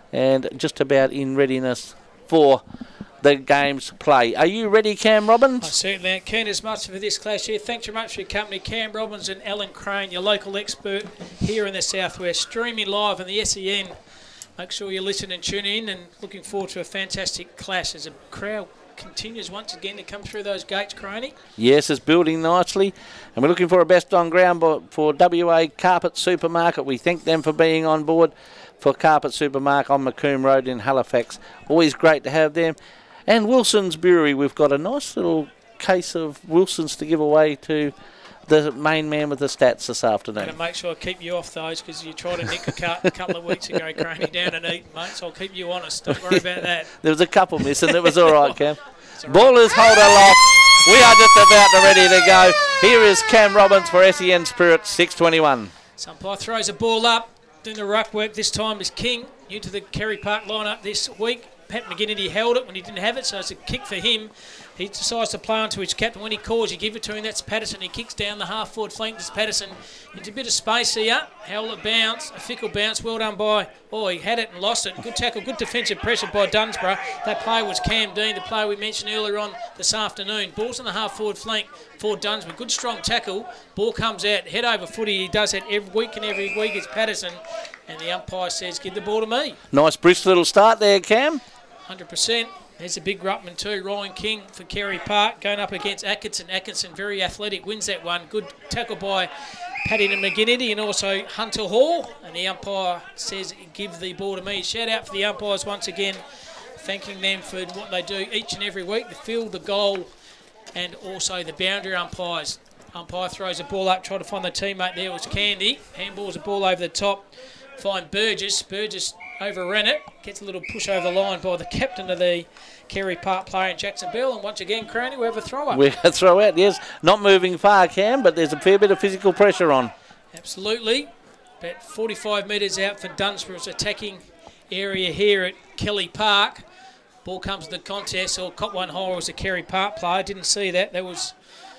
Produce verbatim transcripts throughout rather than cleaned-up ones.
and just about in readiness for the game's play. Are you ready, Cam Robbins? I certainly am. Keen as much for this clash here. Thanks very much for your company, Cam Robbins and Alan Crane, your local expert here in the Southwest. Streaming live on the S E N. Make sure you listen and tune in, and looking forward to a fantastic clash as a crowd continues once again to come through those gates, Craney. Yes, it's building nicely, and we're looking for a best on ground for W A Carpet Supermarket. We thank them for being on board for Carpet Supermarket on Macomb Road in Halifax. Always great to have them. And Wilson's Brewery, we've got a nice little case of Wilson's to give away to the main man with the stats this afternoon. I'm going to make sure I keep you off those, because you tried to nick a cut a couple of weeks ago, Craney, down and eat, mate, so I'll keep you honest. Don't worry about that. There was a couple missing. It was all right, Cam. All right. Ballers hold aloft. We are just about ready to go. Here is Cam Robbins for S E N Spirit six twenty-one. Umpire throws a ball up. Doing the ruck work this time is King, new to the Carey Park lineup this week. Pat McGinnity held it when he didn't have it, so it's a kick for him. He decides to play onto his captain. When he calls, you give it to him. That's Patterson. He kicks down the half-forward flank. This Patterson into a bit of space here. Held it bounce, a fickle bounce. Well done by, oh, he had it and lost it. Good tackle, good defensive pressure by Dunsborough. That player was Cam Dean, the player we mentioned earlier on this afternoon. Ball's on the half-forward flank for Dunsborough. Good strong tackle. Ball comes out, head over footy. He does that every week and every week. It's Patterson. And the umpire says, give the ball to me. Nice brisk little start there, Cam. one hundred percent. There's a big ruckman too, Ryan King for Carey Park, going up against Atkinson. Atkinson, very athletic, wins that one. Good tackle by Paddy and McGinnity, and also Hunter Hall. And the umpire says, give the ball to me. Shout out for the umpires once again, thanking them for what they do each and every week, the field, the goal, and also the boundary umpires. Umpire throws a ball up, try to find the teammate there. It was Candy. Handballs a ball over the top. Find Burgess. Burgess overran it. Gets a little push over the line by the captain of the Carey Park player, Jackson Bell. And once again, Craney, we have a throw up. We have a throw out, yes. Not moving far, Cam, but there's a fair bit of physical pressure on. Absolutely. About forty-five metres out for Dunsborough's attacking area here at Kelly Park. Ball comes to the contest. Or caught one hole was a Carey Park player. Didn't see that. That was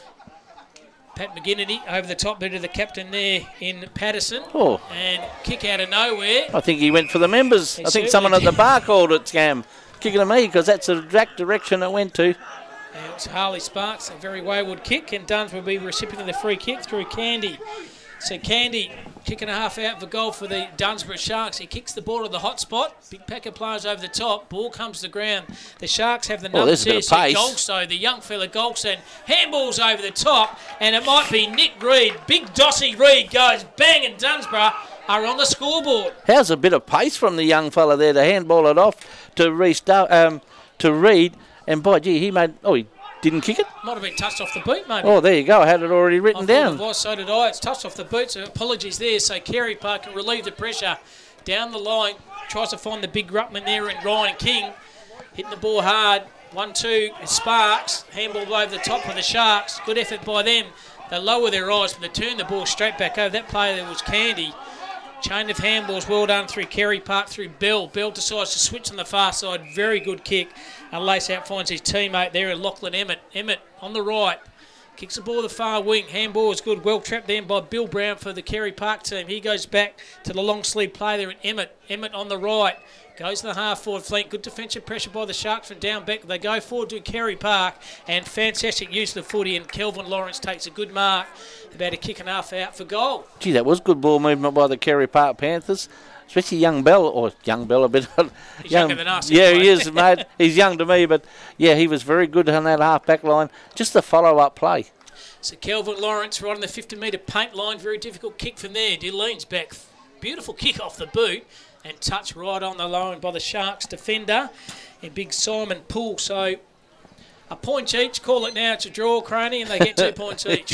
Pat McGinnity over the top bit of the captain there in Patterson. Oh. And kick out of nowhere. I think he went for the members. He I think someone did. At the bar called it, Cam. Kicking to me, because that's the exact direction it went to. And it was Harley Sparks, a very wayward kick, and Duns will be recipient of the free kick through Candy. So Candy, kick and a half out for goal for the Dunsborough Sharks. He kicks the ball to the hot spot. Big pack of players over the top. Ball comes to the ground. The Sharks have the numbers here. So Golso, the young fella Golso, handballs over the top, and it might be Nick Reid. Big Dossie Reid goes bang, and Dunsborough are on the scoreboard. How's a bit of pace from the young fella there to handball it off to restart, um, to Reid, and by gee, he made. Oh, he didn't kick it? Might have been touched off the boot, maybe. Oh, there you go. I had it already written I down. It was, so did I. It's touched off the boot, so apologies there. So Carey Park can relieve the pressure down the line. Tries to find the big ruckman there in Ryan King. Hitting the ball hard. One, two, Sparks. Handball over the top for the Sharks. Good effort by them. They lower their eyes, but they turn the ball straight back over. That player there was Candy. Chain of handballs, well done through Carey Park, through Bell. Bell decides to switch on the far side. Very good kick. And Lace out finds his teammate there, Lachlan Emmett. Emmett on the right. Kicks the ball to the far wing. Handball is good. Well trapped then by Bill Brown for the Carey Park team. He goes back to the long sleeve play there, and Emmett. Emmett on the right. Goes to the half-forward flank. Good defensive pressure by the Sharks from down back. They go forward to Carey Park, and fantastic use of the footy, and Kelvin Lawrence takes a good mark. About a kick and a half out for goal. Gee, that was good ball movement by the Carey Park Panthers, especially young Bell, or young Bell a bit. He's young, younger than us. Yeah, he is, mate. He's young to me, but yeah, he was very good on that half-back line. Just a follow-up play. So Kelvin Lawrence right on the fifty metre paint line. Very difficult kick from there. He leans back. Beautiful kick off the boot. And touch right on the line by the Sharks defender and big Simon Poole. So a point each. Call it now. It's a draw, Craney, and they get two points each.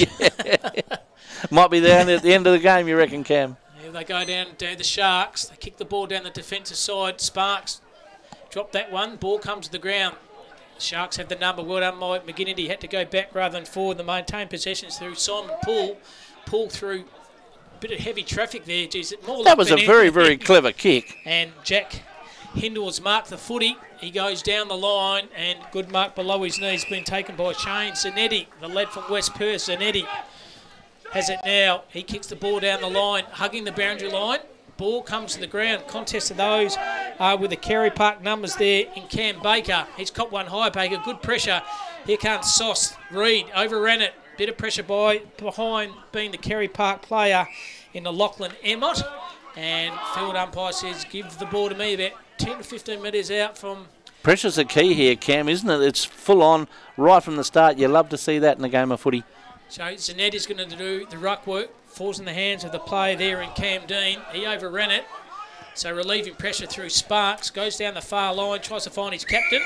Might be down at the end of the game, you reckon, Cam? Yeah, they go down to the Sharks. They kick the ball down the defensive side. Sparks drop that one. Ball comes to the ground. The Sharks have the number. Well done, Mike McGinnity. Had to go back rather than forward. The maintain possessions through Simon Poole. Pull through. Bit of heavy traffic there. Jeez, more that was a very, very clever kick. And Jack Hindle's marked the footy. He goes down the line, and good mark below his knees been taken by Shane Zanetti, the lad from West Perth. Zanetti has it now. He kicks the ball down the line, hugging the boundary line. Ball comes to the ground. Contest of those uh, with the Carey Park numbers there in Cam Baker. He's caught one high, Baker. Good pressure. Here comes Sauce. Reed overran it. Bit of pressure by behind being the Carey Park player in the Lachlan Emmott. And field umpire says, give the ball to me about ten to fifteen metres out from... Pressure's the key here, Cam, isn't it? It's full on right from the start. You love to see that in a game of footy. So Zanetti's going to do the ruck work. Falls in the hands of the player there in Cam Dean. He overran it. So relieving pressure through Sparks. Goes down the far line. Tries to find his captain.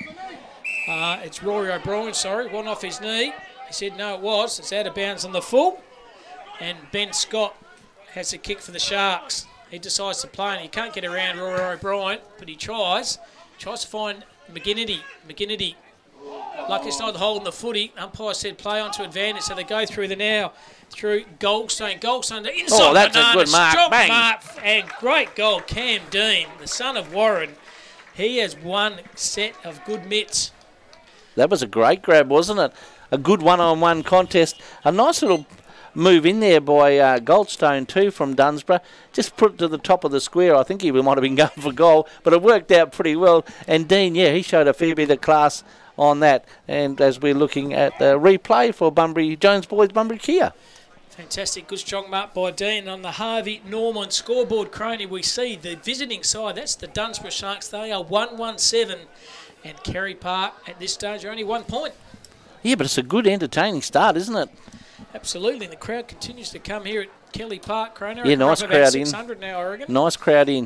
Uh, it's Rory O'Brien, sorry. One off his knee. He said no, it was. It's out of bounds on the full. And Ben Scott has a kick for the Sharks. He decides to play and he can't get around Rory O'Brien, but he tries. Tries to find McGinnity. McGinnity, like it's not holding the footy. Umpire said play onto advantage, so they go through the now. Through Goldstone. Goldstone to inside. Oh, that's Banana. a good mark. Strong Bang. mark. And great goal. Cam Dean, the son of Warren. He has one set of good mitts. That was a great grab, wasn't it? A good one-on-one contest. A nice little move in there by uh, Goldstone too from Dunsborough. Just put it to the top of the square. I think he might have been going for goal, but it worked out pretty well. And Dean, yeah, he showed a fair bit of class on that. And as we're looking at the replay for Bunbury Jones Boys, Bunbury Kia. Fantastic, good strong mark by Dean. On the Harvey Norman scoreboard, Crony, we see the visiting side. That's the Dunsborough Sharks. They are one one seven. And Carey Park at this stage are only one point. Yeah, but it's a good entertaining start, isn't it? Absolutely, and the crowd continues to come here at Kelly Park, Crony. Yeah, nice crowd six hundred in. Now, I reckon. Nice crowd in.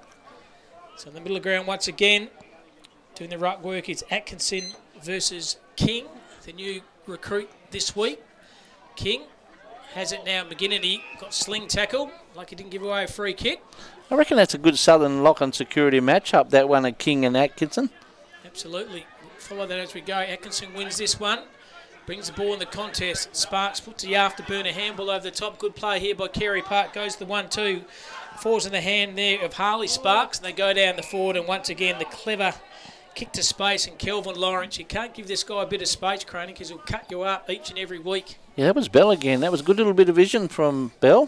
So in the middle of the ground once again, doing the ruck work, it's Atkinson versus King, the new recruit this week. King has it now. McGinnity got sling tackle, like he didn't give away a free kick. I reckon that's a good Southern lock and security matchup, that one of King and Atkinson. Absolutely. Follow that as we go. Atkinson wins this one. Brings the ball in the contest. Sparks puts the afterburner handball over the top. Good play here by Carey Park. Goes the one two. Falls in the hand there of Harley Sparks. And they go down the forward. And once again, the clever kick to space. And Kelvin Lawrence. You can't give this guy a bit of space, Crony, because he'll cut you up each and every week. Yeah, that was Bell again. That was a good little bit of vision from Bell.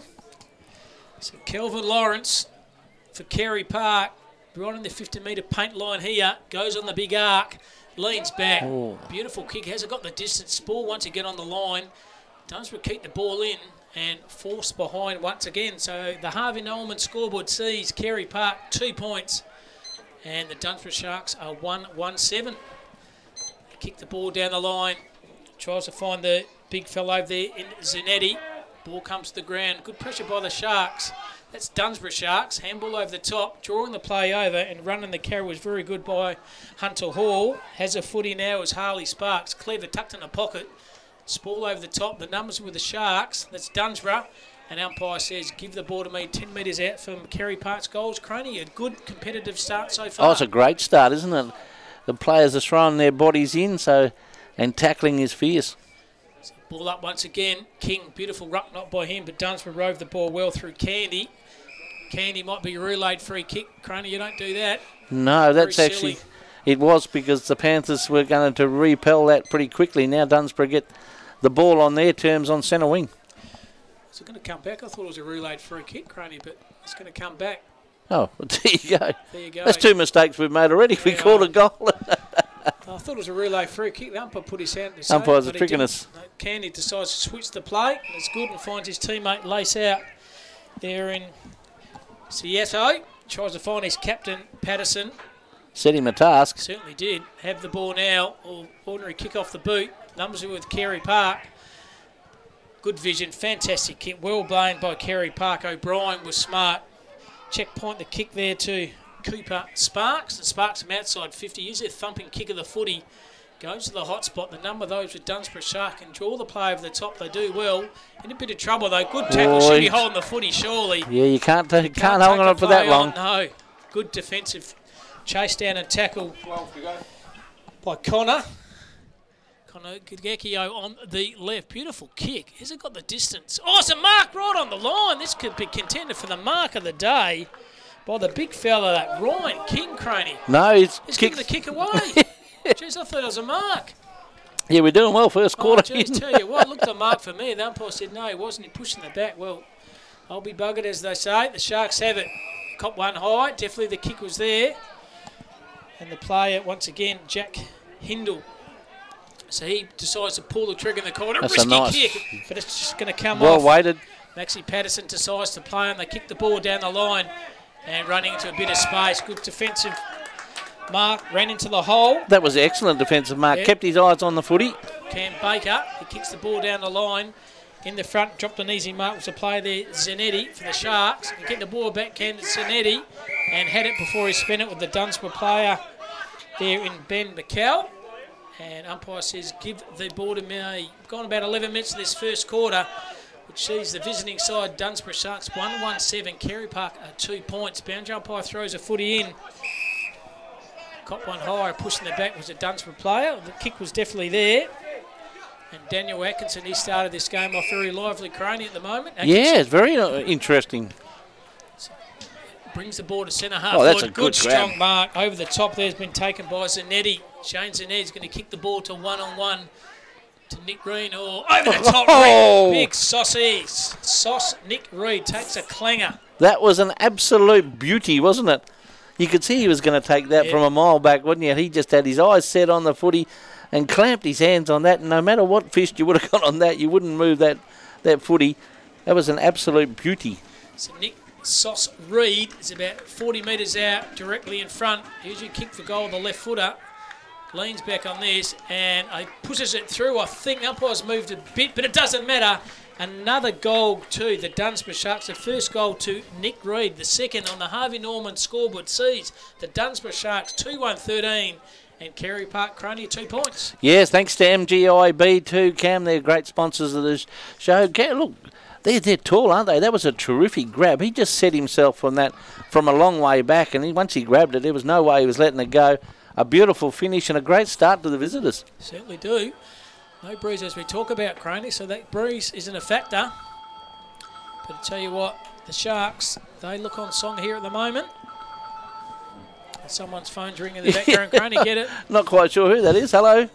So Kelvin Lawrence for Carey Park. Right on the fifty metre paint line here. Goes on the big arc. Leans back. Oh. Beautiful kick. Hasn't got the distance. Ball once again on the line. Dunsborough keep the ball in and force behind once again. So the Harvey Norman scoreboard sees Carey Park two points. And the Dunsborough Sharks are one one seven. Kick the ball down the line. Tries to find the big fellow over there in Zanetti. Ball comes to the ground. Good pressure by the Sharks. That's Dunsborough Sharks. Handball over the top, drawing the play over and running the carry was very good by Hunter Hall. Has a footy now as Harley Sparks. Clever tucked in the pocket. Spall over the top. The numbers with the Sharks. That's Dunsborough. And umpire says, give the ball to me ten metres out from Carey Park's goals. Crony, a good competitive start so far. Oh, it's a great start, isn't it? The players are throwing their bodies in, so and tackling is fierce. So ball up once again. King, beautiful ruck not by him, but Dunsborough rove the ball well through Candy. Candy might be a relayed free kick. Crony, you don't do that. No, that's Very actually, silly. It was because the Panthers were going to repel that pretty quickly. Now Dunsborough get the ball on their terms on centre wing. Is it going to come back? I thought it was a relayed free kick, Crony, but it's going to come back. Oh, well, there you go. There you go. That's two mistakes we've made already. We Yeah. called a goal. I thought it was a relay free kick. The umpire put his hand to say, Umpires are but he tricking didn't. us. No, Candy decides to switch the play. It's good and finds his teammate Lace out there in Sieto. Tries to find his captain, Patterson. Set him a task. Certainly did. Have the ball now. Or ordinary kick off the boot. Numbers are with Carey Park. Good vision. Fantastic kick. Well blamed by Carey Park. O'Brien was smart. Checkpoint the kick there to Cooper Sparks. And Sparks from outside fifty. Use their thumping kick of the footy. Goes to the hot spot. The number of those with Dunsborough Shark can draw the play over the top. They do well. In a bit of trouble though. Good tackle. Boy. Should be holding the footy surely. Yeah, you can't, you can't, Can't hold take on the for that play long. on, No. Good defensive chase down and tackle by Connor. Connor Gagekio on the left. Beautiful kick. Has it got the distance? Oh, it's a mark right on the line. This could be contended for the mark of the day by the big fella, that Ryan King Crony. No, it's He's kicked. giving the kick away. Jeez, I thought it was a mark. Yeah, we're doing well first Oh, quarter. jeez, tell you what, looked a mark for me. The umpire said no, he wasn't. He pushing the back. Well, I'll be buggered, as they say. The Sharks have it. Cop one high. Definitely the kick was there. And the player, once again, Jack Hindle. So he decides to pull the trigger in the corner. That's Risky a nice kick, but it's just going to come well off. Well weighted. Maxie Patterson decides to play and they kick the ball down the line and running into a bit of space. Good defensive mark, ran into the hole. That was excellent defensive mark. Yep. Kept his eyes on the footy. Cam Baker, he kicks the ball down the line. In the front, dropped an easy mark. Was a play there, Zanetti for the Sharks. He get the ball back, Ken Zanetti, and had it before he spent it with the Dunsborough player there in Ben McCall. And umpire says, give the ball to me. Gone about eleven minutes of this first quarter, which sees the visiting side, Dunsborough Sharks, one one seven. Carey Park are two points. Boundary umpire throws a footy in. Cop one higher, pushing the back was a Dunsborough player. The kick was definitely there. And Daniel Atkinson, he started this game off very lively, Carey, at the moment. Atkinson yeah, it's very uh, interesting. Brings the ball to centre half. Oh, that's forward. a good strong grab. mark. Over the top there has been taken by Zanetti. Shane Zanetti's going to kick the ball to one-on-one to Nick Green. Or over the top, Oh. Big saucies. Sauce Nick Reid takes a clanger. That was an absolute beauty, wasn't it? You could see he was going to take that Yeah. from a mile back, wouldn't you? He just had his eyes set on the footy and clamped his hands on that. And no matter what fist you would have got on that, you wouldn't move that, that footy. That was an absolute beauty. So Nick Sauce Reid is about forty metres out, directly in front. Here's your kick for goal, the left footer. Leans back on this and he pushes it through. I think umpire's moved a bit, but it doesn't matter. Another goal to the Dunsborough Sharks. The first goal to Nick Reid. The second on the Harvey Norman scoreboard sees the Dunsborough Sharks two one thirteen and Carey Park Crony two points. Yes, thanks to M G I B too, Cam. They're great sponsors of this show. Cam, look, they're, they're tall, aren't they? That was a terrific grab. He just set himself from that from a long way back, and he, once he grabbed it, there was no way he was letting it go. A beautiful finish and a great start to the visitors. Certainly do. No breeze as we talk about, Crony, so that breeze isn't a factor. But I tell you what, the Sharks, they look on song here at the moment. And someone's phone's ringing in the background, Crony, get it? Not quite sure who that is. Hello.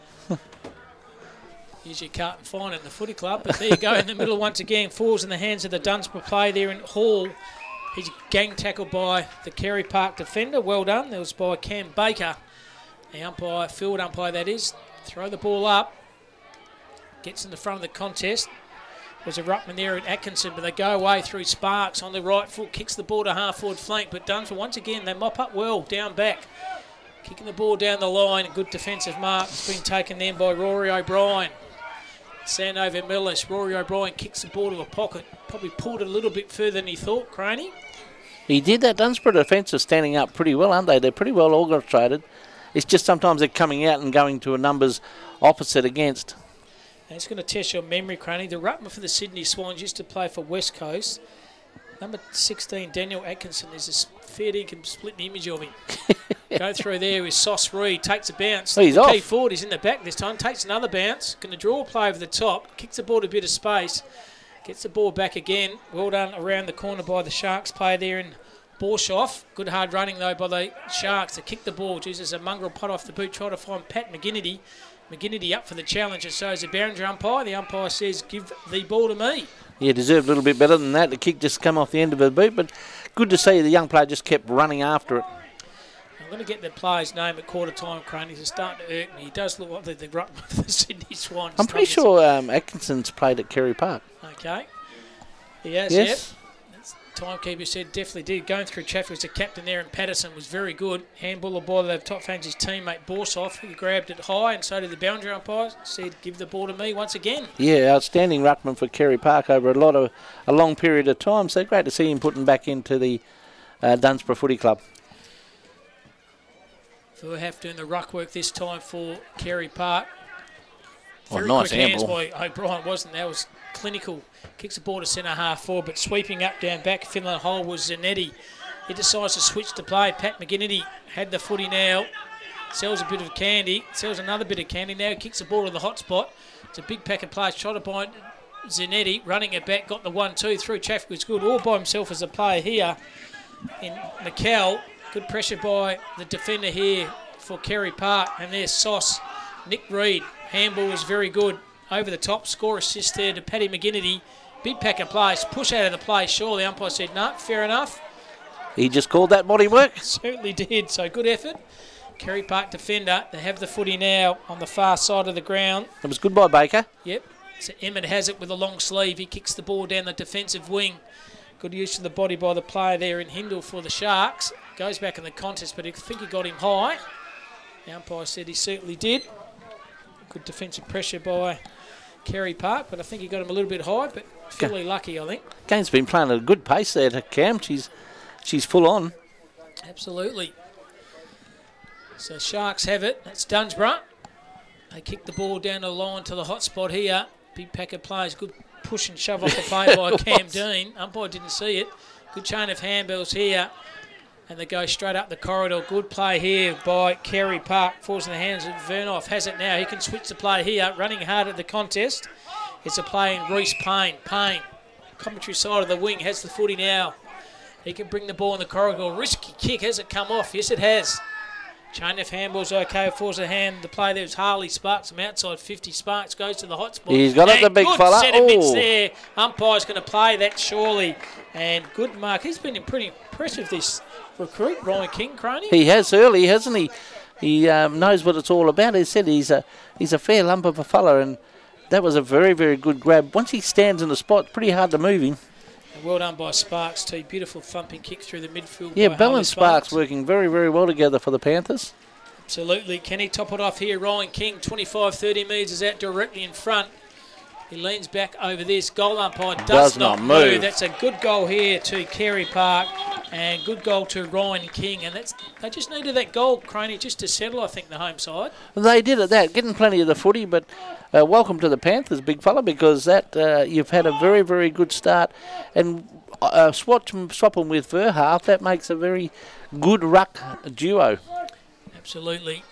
Usually can't find it in the footy club, but there you go in the middle once again. Falls in the hands of the Dunsborough play there in Hall. He's gang tackled by the Carey Park defender. Well done. That was by Cam Baker. The umpire, field umpire that is. Throw the ball up. Gets in the front of the contest. Was a ruckman there at Atkinson, but they go away through Sparks on the right foot. Kicks the ball to half-forward flank, but Dunsborough, once again, they mop up well down back. Kicking the ball down the line. A good defensive mark. It's been taken then by Rory O'Brien. Sandover Millis. Rory O'Brien kicks the ball to a pocket. Probably pulled it a little bit further than he thought, Crony. He did that. Dunsborough defence is standing up pretty well, aren't they? They're pretty well orchestrated. It's just sometimes they're coming out and going to a numbers opposite against. And it's going to test your memory, Crony. The ruckman for the Sydney Swans used to play for West Coast. Number sixteen, Daniel Atkinson. There's a fair dinkum split image of him. Go through there with Sauce Reid. Takes a bounce. Oh, he's the off. key forward. He's in the back this time. Takes another bounce. Going to draw a play over the top. Kicks the ball to a bit of space. Gets the ball back again. Well done around the corner by the Sharks player there in Borshoff. Good hard running though by the Sharks to kick the ball. Jesus, a mongrel pot off the boot. Try to find Pat McGinnity. McGinnity up for the challenge, and so is the boundary umpire. The umpire says, give the ball to me. Yeah, deserved a little bit better than that. The kick just come off the end of the boot, but good to see the young player just kept running after it. I'm going to get the player's name at quarter time, Crony. He's starting to irk me. He does look like the, the ruckman for the Sydney Swans. I'm pretty sure um, Atkinson's played at Carey Park. Okay. He has, Yes. yep. That's timekeeper said definitely did. Going through traffic was the captain there, and Patterson was very good. Handball by the top fans, his teammate Borshoff. He grabbed it high, and so did the boundary umpire. Said, give the ball to me once again. Yeah, outstanding ruckman for Carey Park over a lot of a long period of time. So great to see him putting back into the uh, Dunsborough Footy Club. We'll have doing the ruck work this time for Carey Park. Very Oh, nice quick hands handball. by O'Brien, wasn't that? Was clinical. Kicks the ball to centre half forward, but sweeping up down back Finland hole was Zanetti. He decides to switch to play. Pat McGinnity had the footy now. Sells a bit of candy. Sells another bit of candy now. Kicks the ball to the hot spot. It's a big pack of players. Shot it by Zanetti. Running it back. Got the one two through. Traffic was good. All by himself as a player here in McCall. Good pressure by the defender here for Carey Park. And there's Sauce. Nick Reid. Handball was very good. Over the top. Score assist there to Paddy McGinnity. Big pack of plays. Push out of the play. Sure, the umpire said, no, fair enough. He just called that body work. Certainly did. So good effort. Carey Park defender. They have the footy now on the far side of the ground. It was good by Baker. Yep. So Emmett has it with a long sleeve. He kicks the ball down the defensive wing. Good use of the body by the player there in Hindle for the Sharks. Goes back in the contest, but I think he got him high. The umpire said he certainly did. Good defensive pressure by Carey Park, but I think he got him a little bit high, but fairly lucky, I think. Game's been playing at a good pace there to Cam. She's, she's full on. Absolutely. So Sharks have it. That's Dunsborough. They kick the ball down the line to the hot spot here. Big pack of players. Good push and shove off the play by Cam Dean. Umpire didn't see it. Good chain of handballs here. And they go straight up the corridor. Good play here by Carey Park. Falls in the hands of Vernoff. Has it now. He can switch the play here. Running hard at the contest. It's a play in Reece Payne. Payne, commentary side of the wing, has the footy now. He can bring the ball in the corridor. Risky kick. Has it come off? Yes, it has. Chain of handballs okay. Falls the hand. The play there was Harley Sparks from outside fifty. Sparks goes to the hot spot. He's got it, the big good fella. Good set of mitts Ooh. there. Umpire's going to play that surely. And good mark. He's been pretty impressive, this recruit, Ryan King, Crony. He has early, hasn't he? He um, knows what it's all about. He said he's a he's a fair lump of a fella, and that was a very, very good grab. Once he stands in the spot, it's pretty hard to move him. And well done by Sparks too. Beautiful thumping kick through the midfield. Yeah, by Bell Harley and Sparks, Sparks working very, very well together for the Panthers. Absolutely. Can he top it off here? Ryan King, twenty-five thirty metres, is out directly in front. He leans back over this. Goal umpire does, does not, not move. move. That's a good goal here to Carey Park and good goal to Ryan King. And that's they just needed that goal, Croney, just to settle, I think, the home side. They did at that, getting plenty of the footy, but uh, welcome to the Panthers, big fella, because that uh, you've had a very, very good start. And uh, swap, swap them with Verhalf, that makes a very good ruck duo. Absolutely.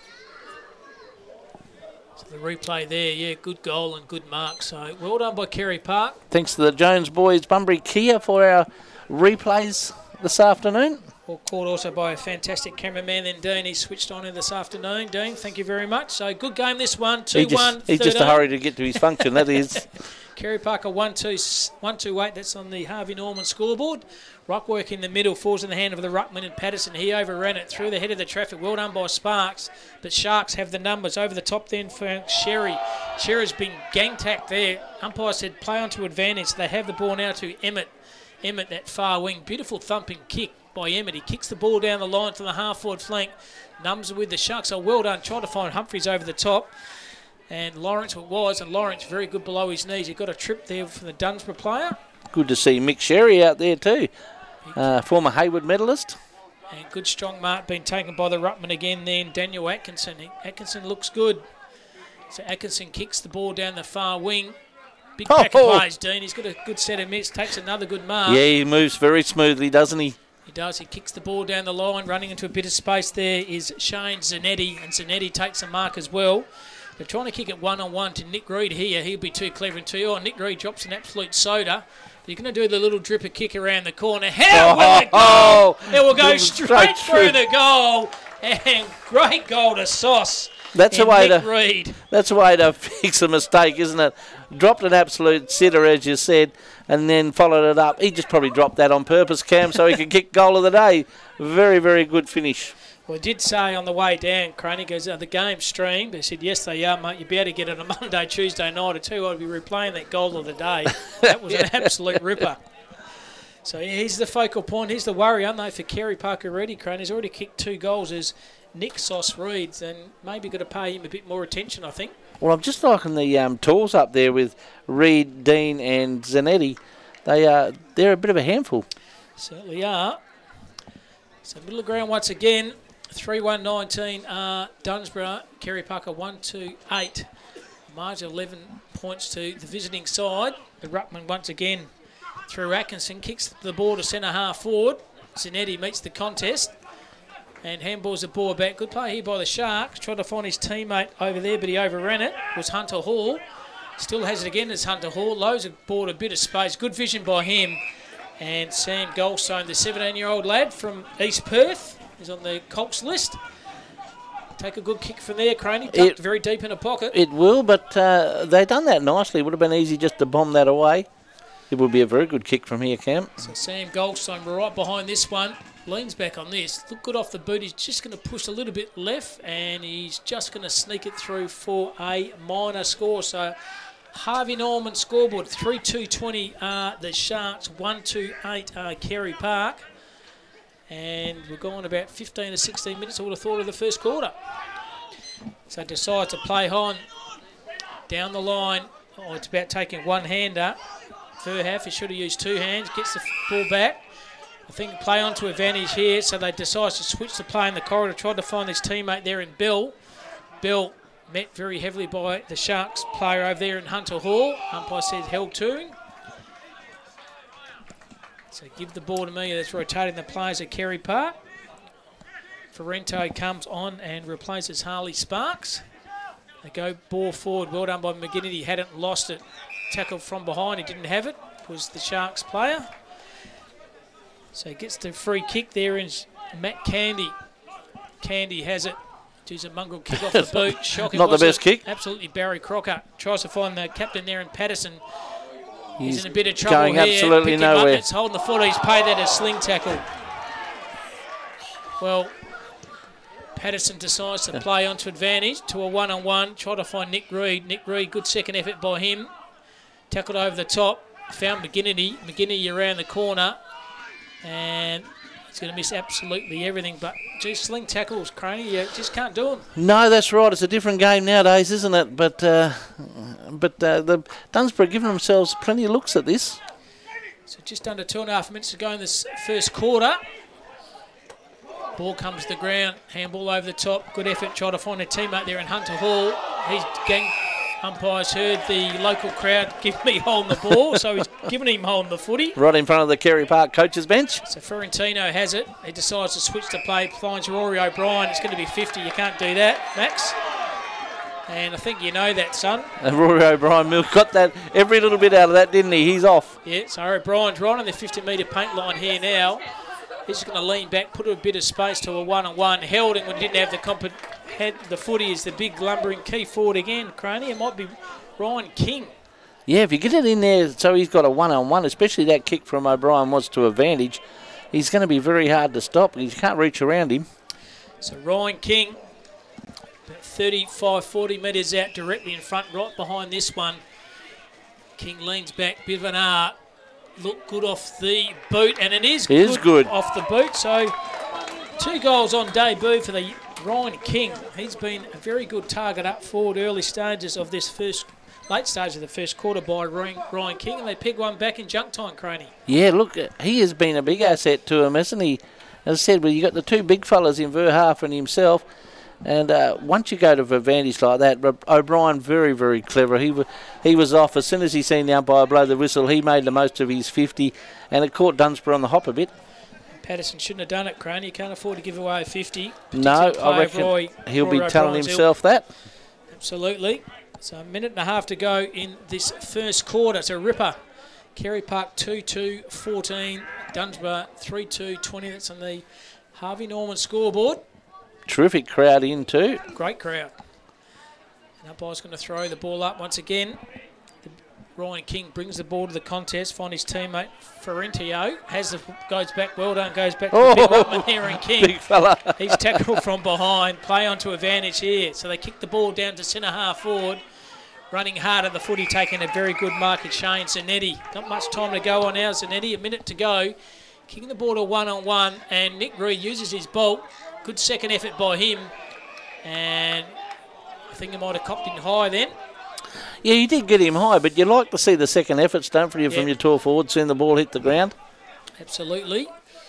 So the replay there, yeah, good goal and good mark. So well done by Carey Park. Thanks to the Jones boys, Bunbury Kia, for our replays this afternoon. Well caught also by a fantastic cameraman then Dean. He switched on in this afternoon. Dean, thank you very much. So good game this one, two one. He's just a hurry to get to his function, that is. Carey Parker one two one two eight. That's on the Harvey Norman scoreboard. Ruck work in the middle, falls in the hand of the ruckman and Patterson. He overran it through the head of the traffic. Well done by Sparks. But Sharks have the numbers over the top then for Sherry. Sherry's been gang-tacked there. Umpire said play on to advantage. They have the ball now to Emmett. Emmett, that far wing. Beautiful thumping kick by Emmett. He kicks the ball down the line to the half-forward flank. Numbers with the Sharks. So well done. Trying to find Humphreys over the top. And Lawrence it was, and Lawrence very good below his knees. He got a trip there from the Dunsborough player. Good to see Mick Sherry out there too, uh, former Hayward medalist. And good strong mark being taken by the ruckman again then, Daniel Atkinson. Atkinson looks good. So Atkinson kicks the ball down the far wing. Big Oh, pack of oh. plays, Dean. He's got a good set of mitts, takes another good mark. Yeah, he moves very smoothly, doesn't he? He does. He kicks the ball down the line. Running into a bit of space there is Shane Zanetti, and Zanetti takes a mark as well. They're trying to kick it one-on-one to Nick Reed here. He'll be too clever and too. Oh, Nick Reed drops an absolute soda. You're going to do the little dripper kick around the corner. How oh, will it go? oh, it will go straight straight through through. the goal. And great goal to Sauce. That's the and way Nick to Reed. That's the way to fix a mistake, isn't it? Dropped an absolute sitter, as you said, and then followed it up. He just probably dropped that on purpose, Cam, so he could kick goal of the day. Very, very good finish. Well, I did say on the way down, Croney goes, are the games streamed? They said, yes, they are, mate. You'll be able to get it on a Monday, Tuesday night or two. I'll be replaying that goal of the day. That was an absolute ripper. So yeah, he's the focal point. He's the worry, aren't they, for Carey Park already, Croney. He's already kicked two goals as Nick Sauce Reeds, and maybe got to pay him a bit more attention, I think. Well, I'm just liking the um, tools up there with Reed, Dean and Zanetti. They are, they're a bit of a handful. Certainly are. So middle of ground once again. three one nineteen uh, Dunsborough, Carey Parker one two eight. Margin eleven points to the visiting side. The ruckman once again through Atkinson, kicks the ball to centre half forward. Zanetti meets the contest and handballs the ball back. Good play here by the Sharks. Tried to find his teammate over there, but he overran it. It was Hunter Hall. Still has it again as Hunter Hall. Lowe's bought a bit of space. Good vision by him. And Sam Goldstone, the seventeen-year-old lad from East Perth, is on the Colts list. Take a good kick from there, Croney. Ducked It- very deep in a pocket. It will, but uh, they done that nicely. Would have been easy just to bomb that away. It would be a very good kick from here, Cam. So Sam Goldstein right behind this one. Leans back on this. Look good off the boot. He's just going to push a little bit left, and he's just going to sneak it through for a minor score. So Harvey Norman scoreboard, three two twenty are the Sharks, one two eight are Carey Park. And we're going about fifteen to sixteen minutes, I would have thought, of the first quarter. So decides to play on down the line. Oh, it's about taking one-hander. Verhoef, he should have used two hands, gets the ball back. I think play on to advantage here, so they decide to switch the play in the corridor, tried to find his teammate there in Bill. Bill met very heavily by the Sharks player over there in Hunter Hall. Umpire said held to him. So give the ball to me. That's rotating the players at Carey Park. Ferrento comes on and replaces Harley Sparks. They go ball forward. Well done by McGinnity. He hadn't lost it. Tackle from behind. He didn't have it. It was the Sharks player. So he gets the free kick there in Matt Candy. Candy has it. Does a mongrel kick off the boot. Shocking. Not the best it? kick. Absolutely. Barry Crocker tries to find the captain there in Patterson. He's, He's in a bit of trouble going here. absolutely Picked nowhere. Him up. It's holding the foot. He's paid that a sling tackle. Well, Patterson decides to play onto advantage to a one-on-one. Try to find Nick Reed. Nick Reed, good second effort by him. Tackled over the top. Found McGinnity. McGinnity around the corner. And he's going to miss absolutely everything. But, gee, sling tackles, Craney, you just can't do them. No, that's right. It's a different game nowadays, isn't it? But uh, but uh, the Dunsborough giving themselves plenty of looks at this. So just under two and a half minutes to go in this first quarter. Ball comes to the ground. Handball over the top. Good effort. Try to find a teammate there in Hunter Hall. He's gang. Umpires heard the local crowd give me holding the ball, so he's giving him holding the footy. Right in front of the Carey Park coach's bench. So Ferrentino has it. He decides to switch the play, finds Rory O'Brien. It's going to be fifty. You can't do that, Max. And I think you know that, son. And Rory O'Brien Milk got that every little bit out of that, didn't he? He's off. Yeah, so O'Brien's right on the fifty metre paint line here now. He's just going to lean back, put a bit of space to a one-on-one. Held him when he didn't have the comp- had the footy is the big lumbering key forward again, Craney. It might be Ryan King. Yeah, if you get it in there so he's got a one-on-one, especially that kick from O'Brien was to advantage, he's going to be very hard to stop. You can't reach around him. So Ryan King, about thirty-five, forty metres out directly in front, right behind this one. King leans back, bit of an art. Look good off the boot, and it is, it is good, good off the boot. So two goals on debut for the Ryan King. He's been a very good target up forward early stages of this first, late stage of the first quarter by Ryan King, and they pick one back in junk time, Craney. Yeah, look, he has been a big asset to him, hasn't he? As I said, well, you got the two big fellas in Verhoef and himself, and uh, once you go to advantage like that, O'Brien very, very clever. He w- he was off as soon as he seen the umpire blow the whistle. He made the most of his fifty, and it caught Dunsborough on the hop a bit. Patterson shouldn't have done it, Crane. You can't afford to give away a fifty. No, I reckon Roy, he'll Roy be O'Brien's telling himself ill. that. Absolutely. So a minute and a half to go in this first quarter. It's a ripper. Carey Park two two fourteen. Dunsborough three two twenty. That's on the Harvey Norman scoreboard. Terrific crowd in too. Great crowd. And umpire's going to throw the ball up once again. The Ryan King brings the ball to the contest. Find his teammate Ferrentino. Has the goes back. Well done. Goes back to oh, the big Ruckman here and King. Big fella. He's tackled from behind. Play onto advantage here. So they kick the ball down to centre half forward. Running hard at the footy, taking a very good mark at Shane Zanetti. Not much time to go on now. Zanetti, a minute to go. Kicking the ball to one-on-one, and Nick Reed uses his bolt. Good second effort by him, and I think he might have copped in high then. Yeah, you did get him high, but you like to see the second efforts, don't you, from yep. your tall forward, seeing the ball hit the ground? Absolutely.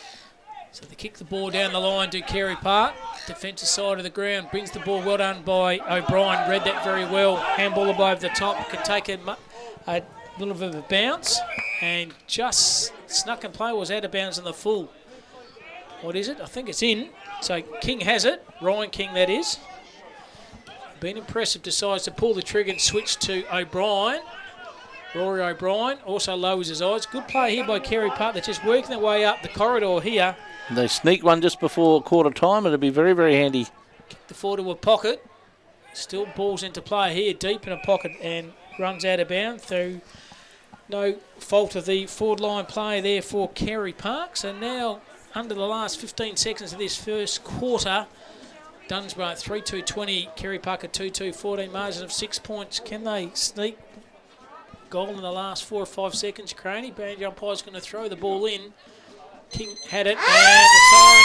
So they kick the ball down the line to Carey Park. Defensive side of the ground, brings the ball well done by O'Brien. Read that very well. Handball above the top, can take a, a little bit of a bounce, and just snuck and play, was out of bounds in the full. What is it? I think it's in. So King has it. Ryan King, that is. Been impressive, decides to pull the trigger and switch to O'Brien. Rory O'Brien also lowers his eyes. Good play here by Carey Park. They're just working their way up the corridor here. They sneak one just before quarter time. It'll be very, very handy. Kick the forward to a pocket. Still balls into play here, deep in a pocket, and runs out of bounds through no fault of the forward line play there for Carey Parks. And now, under the last fifteen seconds of this first quarter, Dunsborough three two twenty, Carey Parker two two fourteen, margin of six points. Can they sneak goal in the last four or five seconds? Carey, band umpire's going to throw the ball in. King had it, and the siren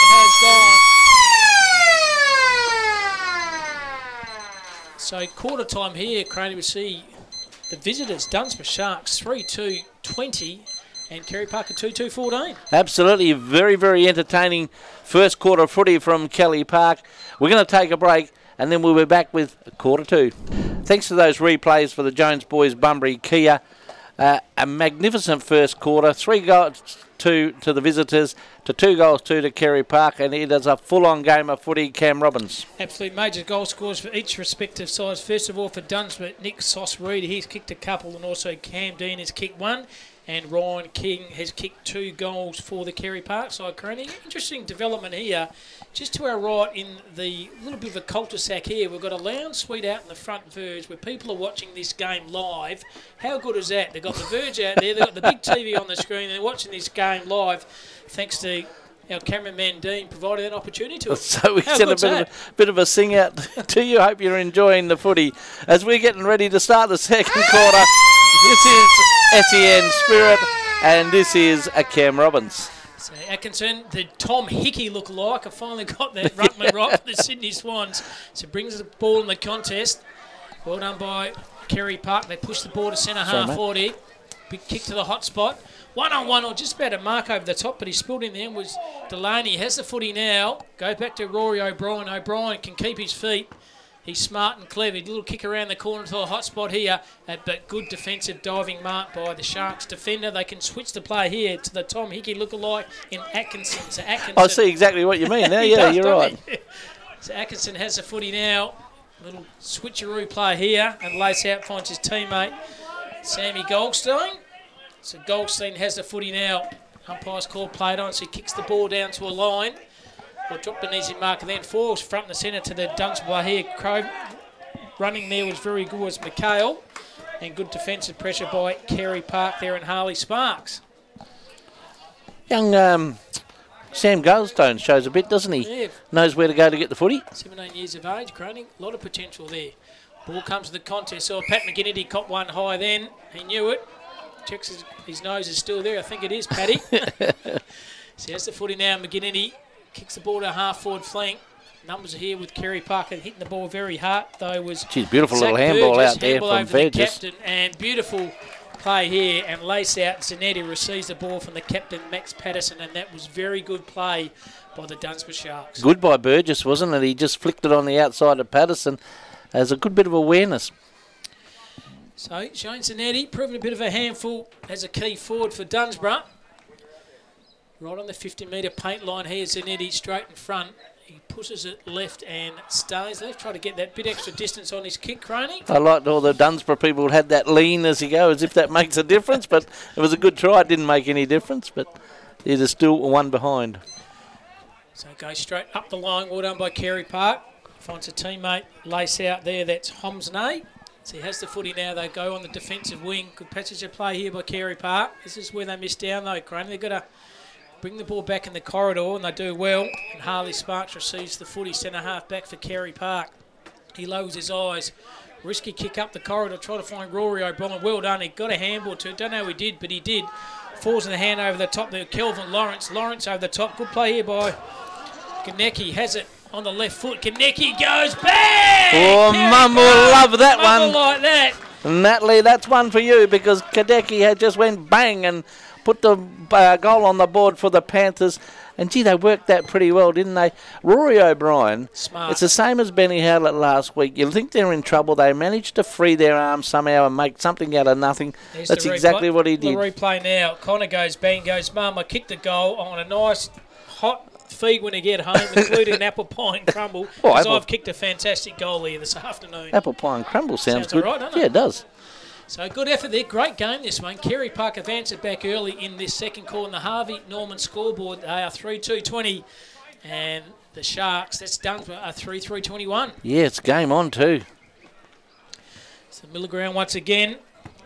has gone. So quarter time here, Carey would see the visitors, Dunsborough Sharks three two twenty and Carey Parker two two fourteen. Absolutely, very, very entertaining first quarter footy from Kelly Park. We're going to take a break and then we'll be back with quarter two. Thanks to those replays for the Jones boys, Bunbury, Kia. Uh, a magnificent first quarter, three goals two to the visitors, to two goals two to Carey Park, and it is a full-on game of footy. Cam Robbins. Absolute major goal scores for each respective sides. First of all, for Dunsborough, Nick Sauce Reid, he's kicked a couple, and also Cam Dean has kicked one, and Ryan King has kicked two goals for the Carey Park side. Carey, interesting development here. Just to our right in the little bit of a cul-de-sac here, we've got a lounge suite out in the front verge where people are watching this game live. How good is that? They've got the verge out there, they've got the big T V on the screen, and they're watching this game live thanks to our cameraman Dean provided that opportunity to us. So we How sent a bit of a, bit of a sing out to you. Hope you're enjoying the footy. As we're getting ready to start the second quarter, this is S E N Spirit, and this is a Cam Robbins. So Atkinson, the Tom Hickey look-alike, have finally got that ruckman right for the Sydney Swans. So brings the ball in the contest. Well done by Carey Park. They push the ball to centre half forward here. Big kick to the hot spot. One-on-one, or just about a mark over the top, but he spilled in there, was Delaney. He has the footy now. Go back to Rory O'Brien. O'Brien can keep his feet. He's smart and clever. A little kick around the corner to the hot spot here, uh, but good defensive diving mark by the Sharks defender. They can switch the play here to the Tom Hickey lookalike in Atkinson. So Atkinson. I see exactly what you mean now. Yeah, does, you're right. So Atkinson has the footy now. Little switcheroo play here, and lace out finds his teammate Sammy Goldstein. So Goldstein has the footy now. Umpire's call played on, so he kicks the ball down to a line. Well, dropped an easy marker, then falls front and the centre to the Dunsborough here. Crow running there was very good was McHale, and good defensive pressure by Carey Park there and Harley Sparks. Young um, Sam Goldstone shows a bit, doesn't he? Yeah. Knows where to go to get the footy. seventeen years of age, Cronin. A lot of potential there. Ball comes to the contest. So Pat McGinnity caught one high then. He knew it. Checks his, his nose is still there. I think it is, Paddy. So has the footy now. McGinnity kicks the ball to half forward flank. Numbers are here with Carey Parker hitting the ball very hard, though. Was Geez, beautiful Zach little handball Burgess, out there handball from over the Burgess. captain, and beautiful play here, and lace out. Zanetti receives the ball from the captain Max Patterson, and that was very good play by the Dunsborough Sharks. Good by Burgess, wasn't it? He just flicked it on the outside of Patterson as a good bit of awareness. So Shane Zanetti proving a bit of a handful as a key forward for Dunsborough. Right on the fifty metre paint line here, Zanetti straight in front. He pushes it left and stays left. Try to get that bit extra distance on his kick, Croney. I liked all the Dunsborough people had that lean as he goes, as if that makes a difference. But it was a good try. It didn't make any difference. But it is still one behind. So goes straight up the line. Well done by Carey Park. Finds a teammate. Lace out there. That's Homsnay. So he has the footy now. They go on the defensive wing. Good passage of play here by Carey Park. This is where they missed down though, Croney. They've got to bring the ball back in the corridor, and they do well. And Harley Sparks receives the footy, centre half back for Carey Park. He lowers his eyes. Risky kick up the corridor, try to find Rory O'Brien. Well done. He got a handball to it. Don't know how he did, but he did. Falls in the hand over the top there. Kelvin Lawrence. Lawrence over the top. Good play here by Konecki. Has it on the left foot. Konecki goes back. Oh, Mum will love that Mum one. will like that. Natalie, that's one for you because Konecki had just went bang and put the uh, goal on the board for the Panthers. And, gee, they worked that pretty well, didn't they? Rory O'Brien, Smart. It's the same as Benny Howlett last week. You think they're in trouble. They managed to free their arms somehow and make something out of nothing. There's That's the exactly replay, what he did. The replay now. Connor goes bang, goes, Mum, I kicked the goal on a nice hot feed when I get home, including an apple pie and crumble, because Oh, I've kicked a fantastic goal here this afternoon. Apple pie and crumble sounds, Sounds good. all right, doesn't it? Yeah, it does. So good effort there. Great game this one. Carey Park advanced it back early in this second quarter. The Harvey Norman scoreboard, they are three two twenty. And the Sharks, that's done for a three three twenty-one. Yeah, it's game on too. So middle ground once again.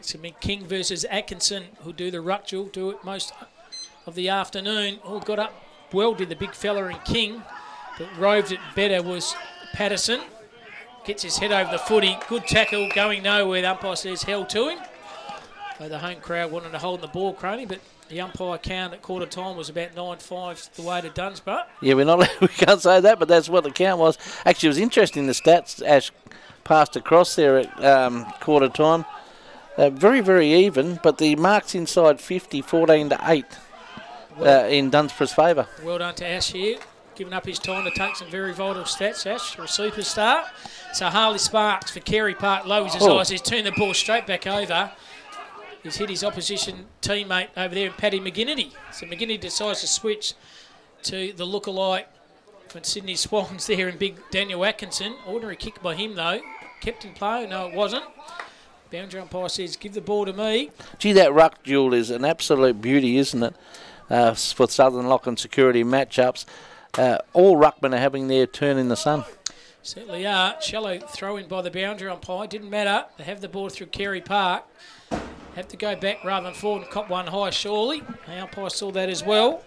It's going to be King versus Atkinson, who do the ruck duel, do it most of the afternoon. All got up well, did the big fella in King, but roved it better was Patterson. Gets his head over the footy. Good tackle, going nowhere. The umpire says held to him. So the home crowd wanted to hold the ball, Crony, but the umpire count at quarter time was about nine five the way to Dunsborough. Yeah, we're not. We can't say that, but that's what the count was. Actually, it was interesting, the stats Ash passed across there at um, quarter time. Uh, very, very even, but the marks inside fifty, fourteen to eight uh, in Dunsborough's favour. Well done to Ash here, giving up his time to take some very vital stats. Ash, a superstar. So Harley Sparks for Carey Park lowers his oh. eyes. He's turned the ball straight back over. He's hit his opposition teammate over there, Paddy McGinnity. So McGinnity decides to switch to the lookalike from Sydney Swans there in big Daniel Atkinson. Ordinary kick by him, though. Kept in play. No, it wasn't. Boundary umpire says, give the ball to me. Gee, that ruck duel is an absolute beauty, isn't it, uh, for Southern Lock and Security matchups. Uh, all ruckmen are having their turn in the sun. Certainly are. Shallow throw in by the boundary umpire. Didn't matter. They have the ball through Carey Park. Have to go back rather than forward and cop one high, surely. The umpire saw that as well.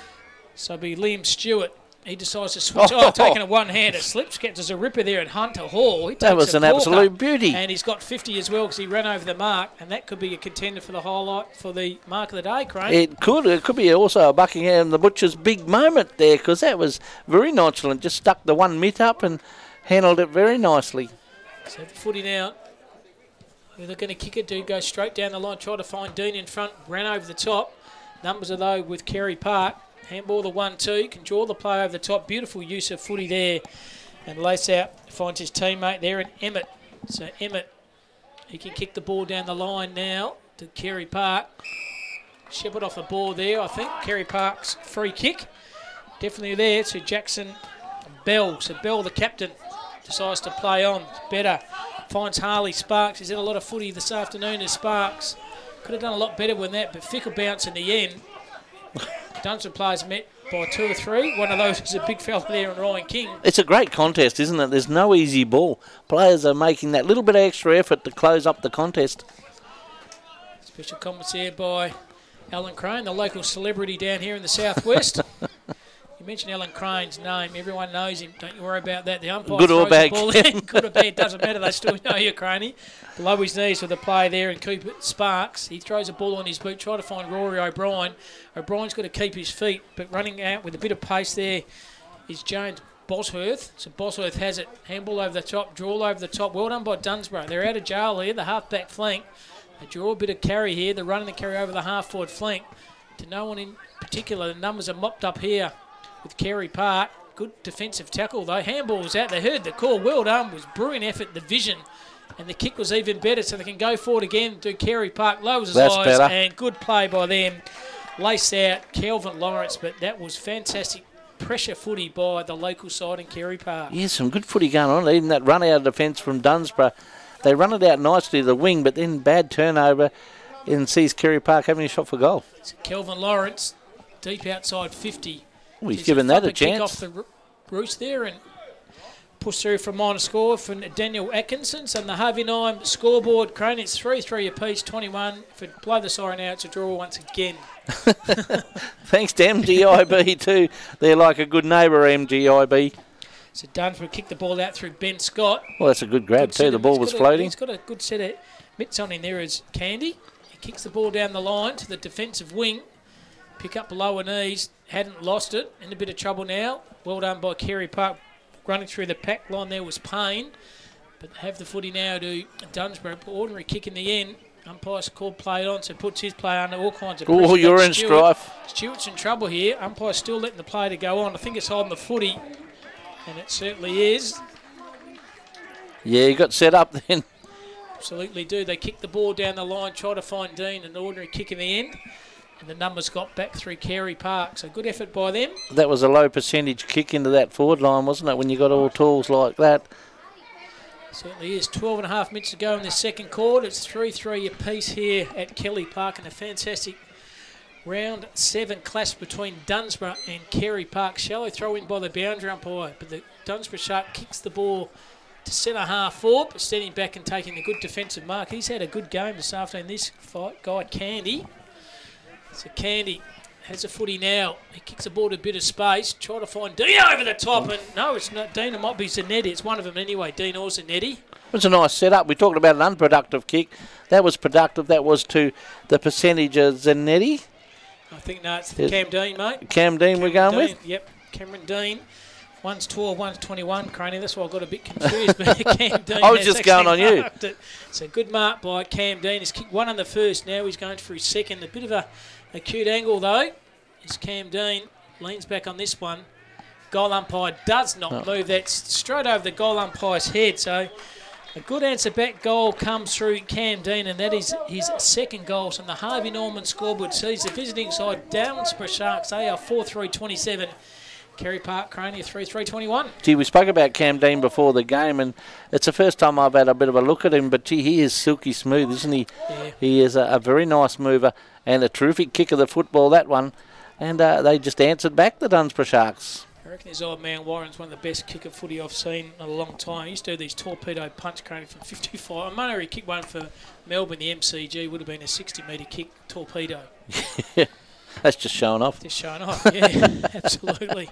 So it'll be Liam Stewart. He decides to switch. Oh, oh taking a one-hander slip. Gets a ripper there at Hunter Hall. He that was an absolute beauty. And he's got fifty as well because he ran over the mark. And that could be a contender for the highlight for the mark of the day, Crane. It could. It could be also a Buckingham the Butcher's big moment there, because that was very nonchalant. Just stuck the one mitt up and handled it very nicely. So the footy now. They're going to kick it, do go straight down the line, try to find Dean in front, ran over the top. Numbers are though with Carey Park. Handball the one two, can draw the play over the top. Beautiful use of footy there. And lace out, finds his teammate there, and Emmett. So Emmett, he can kick the ball down the line now to Carey Park. Shepherd off the ball there, I think. Carey Park's free kick. Definitely there to Jackson Bell. So Bell, the captain, decides to play on. Better. Finds Harley Sparks. He's in a lot of footy this afternoon as Sparks. Could have done a lot better with that, but fickle bounce in the end. Dunsborough players met by two or three. One of those is a big fella there in Ryan King. It's a great contest, isn't it? There's no easy ball. Players are making that little bit of extra effort to close up the contest. Special comments here by Alan Crane, the local celebrity down here in the southwest. You mentioned Alan Crane's name. Everyone knows him. Don't you worry about that. The umpire good or bad. The ball in. Good or bad. It doesn't matter. They still know you, Craney. Below his knees with the play there and Cooper Sparks. He throws a ball on his boot. Try to find Rory O'Brien. O'Brien's got to keep his feet, but running out with a bit of pace there is James Bosworth. So Bosworth has it. Handball over the top. Draw over the top. Well done by Dunsborough. They're out of jail here. The half-back flank. They draw a bit of carry here. They're running the carry over the half-forward flank. To no one in particular. The numbers are mopped up here with Carey Park. Good defensive tackle though. Handball was out. They heard the call. Well done. It was brilliant effort. The vision. And the kick was even better, so they can go forward again. Do Carey Park. Lowers his That's eyes. Better. And good play by them. Lace out Kelvin Lawrence. But that was fantastic pressure footy by the local side in Carey Park. Yeah, some good footy going on. Even that run out of defence from Dunsborough. They run it out nicely to the wing, but then bad turnover and sees Carey Park having a shot for goal. So Kelvin Lawrence, deep outside fifty. Oh, he's given that a chance. Kick off the roost there and push through for a minor score from Daniel Atkinson. So the Harvey Nine scoreboard, Crane, it's three three apiece, twenty-one. If it blow the siren out, it's a draw once again. Thanks to M G I B too. They're like a good neighbour, M G I B. So Dunsborough kicked the ball out through Ben Scott. Well, that's a good grab good too. The ball was floating. A, he's got a good set of mitts on in there as Candy. He kicks the ball down the line to the defensive wing. Pick up below her knees. Hadn't lost it. In a bit of trouble now. Well done by Carey Park. Running through the pack line there was Payne. But have the footy now to Dunsborough. Ordinary kick in the end. Umpire's called play on, so puts his play under all kinds of pressure. Oh, you're in Stewart. strife. Stewart's in trouble here. Umpire's still letting the play to go on. I think it's holding the footy. And it certainly is. Yeah, he got set up then. Absolutely do. They kick the ball down the line, try to find Dean, an ordinary kick in the end. And the numbers got back through Carey Park. So good effort by them. That was a low percentage kick into that forward line, wasn't it, when you got all tools like that? Certainly is. twelve and a half minutes to go in the second quarter. It's three three apiece here at Kelly Park, and a fantastic round seven clash between Dunsborough and Carey Park. Shallow throw in by the boundary umpire, but the Dunsborough Shark kicks the ball to centre half forward, but standing back and taking the good defensive mark. He's had a good game this afternoon, this fight, guy Candy. So Candy has a footy now. He kicks the ball to a bit of space. Try to find Dean over the top. And no, it's not Dean. It might be Zanetti. It's one of them anyway, Dean or Zanetti. It was a nice setup. We talked about an unproductive kick. That was productive. That was to the percentage of Zanetti. I think, no, it's Cam Dean, mate. Cam Dean Cameron we're going Dean. with? Yep, Cameron Dean. One's twelve, one's twenty-one, Craney. That's why I got a bit confused. But Cam Dean I was just going on you. It. It's a good mark by Cam Dean. He's kicked one on the first. Now he's going for his second. A bit of a acute angle, though. Is Cam Dean. Leans back on this one. Goal umpire does not no. move. That's straight over the goal umpire's head. So a good answer back goal comes through Cam Dean, and that is his second goal. So the Harvey Norman scoreboard sees the visiting side Dunsborough Sharks. They are four three twenty-seven. Carey Park, Craney, three three twenty-one. Gee, we spoke about Cam Dean before the game, and it's the first time I've had a bit of a look at him, but gee, he is silky smooth, isn't he? Yeah. He is a, a very nice mover and a terrific kick of the football, that one. And uh, they just answered back, the Dunsborough Sharks. I reckon his old man Warren's one of the best kicker footy I've seen in a long time. He used to do these torpedo punch Craney from fifty-five. I know he kicked one for Melbourne, the M C G, would have been a sixty metre kick torpedo. That's just showing off. Just showing off, yeah, absolutely.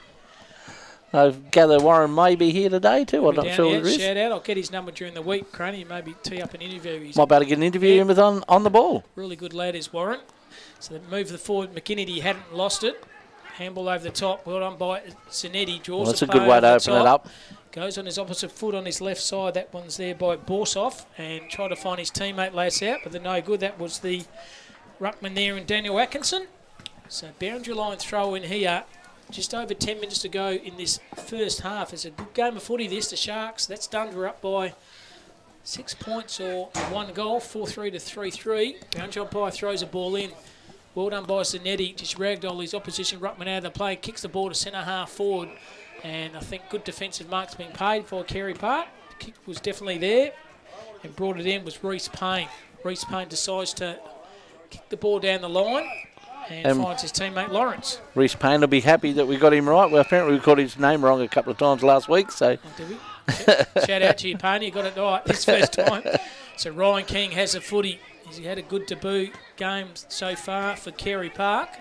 I gather Warren may be here today too. I'm Maybe not sure yet. what it is. Shout out. I'll get his number during the week, Craney. Maybe tee up an interview. He's Might be able to get an interview yeah. with on, on the ball. Really good lad is Warren. So they move the forward. McKinney hadn't lost it. Handball over the top. Well done by Zanetti. Draws Well, that's the a good play way to over open the it top. up. Goes on his opposite foot on his left side. That one's there by Borsoff. And try to find his teammate lace out, but they're no good. That was the ruckman there in Daniel Atkinson. So boundary line throw in here. Just over ten minutes to go in this first half. It's a good game of footy, this. The Sharks, that's Dunsborough up by six points or one goal, four three to three three. Boundary umpire throws a ball in. Well done by Zanetti. Just ragdoll his opposition ruckman out of the play. Kicks the ball to centre half forward. And I think good defensive marks being paid for Carey Park. The kick was definitely there. And brought it in was Reece Payne. Reece Payne decides to kick the ball down the line. And um, finds his teammate Lawrence. Reece Payne will be happy that we got him right. Well, apparently we got his name wrong a couple of times last week. So, oh, did we? Shout out to you, Payne. You got it right this first time. So Ryan King has a footy. He's had a good debut game so far for Carey Park.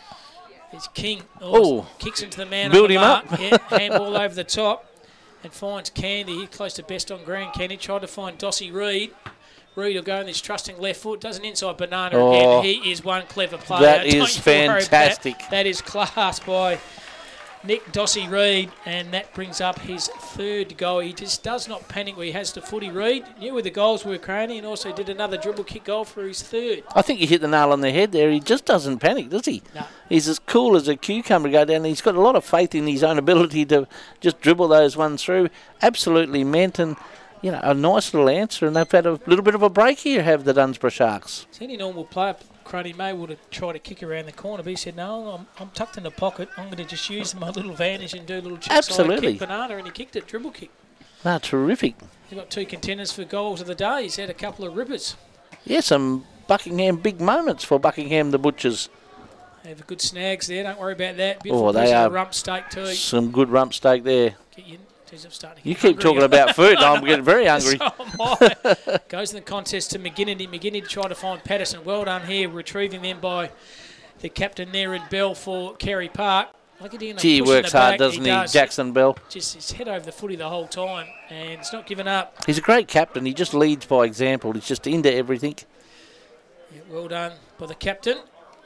It's King. Oh, kicks into the man. Build on the him mark. up. Yeah, handball over the top, and finds Candy. He's close to best on ground. Candy tried to find Dossie Reed. Reed will go in this trusting left foot. Does an inside banana oh, again. He is one clever player. That Don't is you worry fantastic. That. that is class by Nick Dossie Reed, and that brings up his third goal. He just does not panic where he has the footy. Reed knew where the goals were, Craney, and also did another dribble kick goal for his third. I think you hit the nail on the head there. He just doesn't panic, does he? No. He's as cool as a cucumber to go down. He's got a lot of faith in his own ability to just dribble those ones through. Absolutely meant, and you know, a nice little answer, and they've had a little bit of a break here, have the Dunsborough Sharks. Is any normal player, Craney may would have tried to kick around the corner, but he said, no, I'm, I'm tucked in the pocket. I'm going to just use my little vantage and do a little chip Absolutely. side kick banana, and he kicked it, dribble kick. No, terrific. He's got two contenders for goals of the day. He's had a couple of rippers. Yeah, some Buckingham big moments for Buckingham the Butchers. They have good snags there, don't worry about that. Beautiful Oh, they piece are of rump steak too. Some good rump steak there. Get you, geez, I'm starting to You get keep hungry. talking about food, I'm getting very hungry. So am I. Goes in the contest to McGinnity. McGinnity to try to find Patterson. Well done here, retrieving them by the captain there in Bell for Carey Park. Look at him. Gee, he works hard, doesn't he, does. Jackson Bell? Just his head over the footy the whole time, and it's not giving up. He's a great captain. He just leads by example. He's just into everything. Yeah, well done by the captain.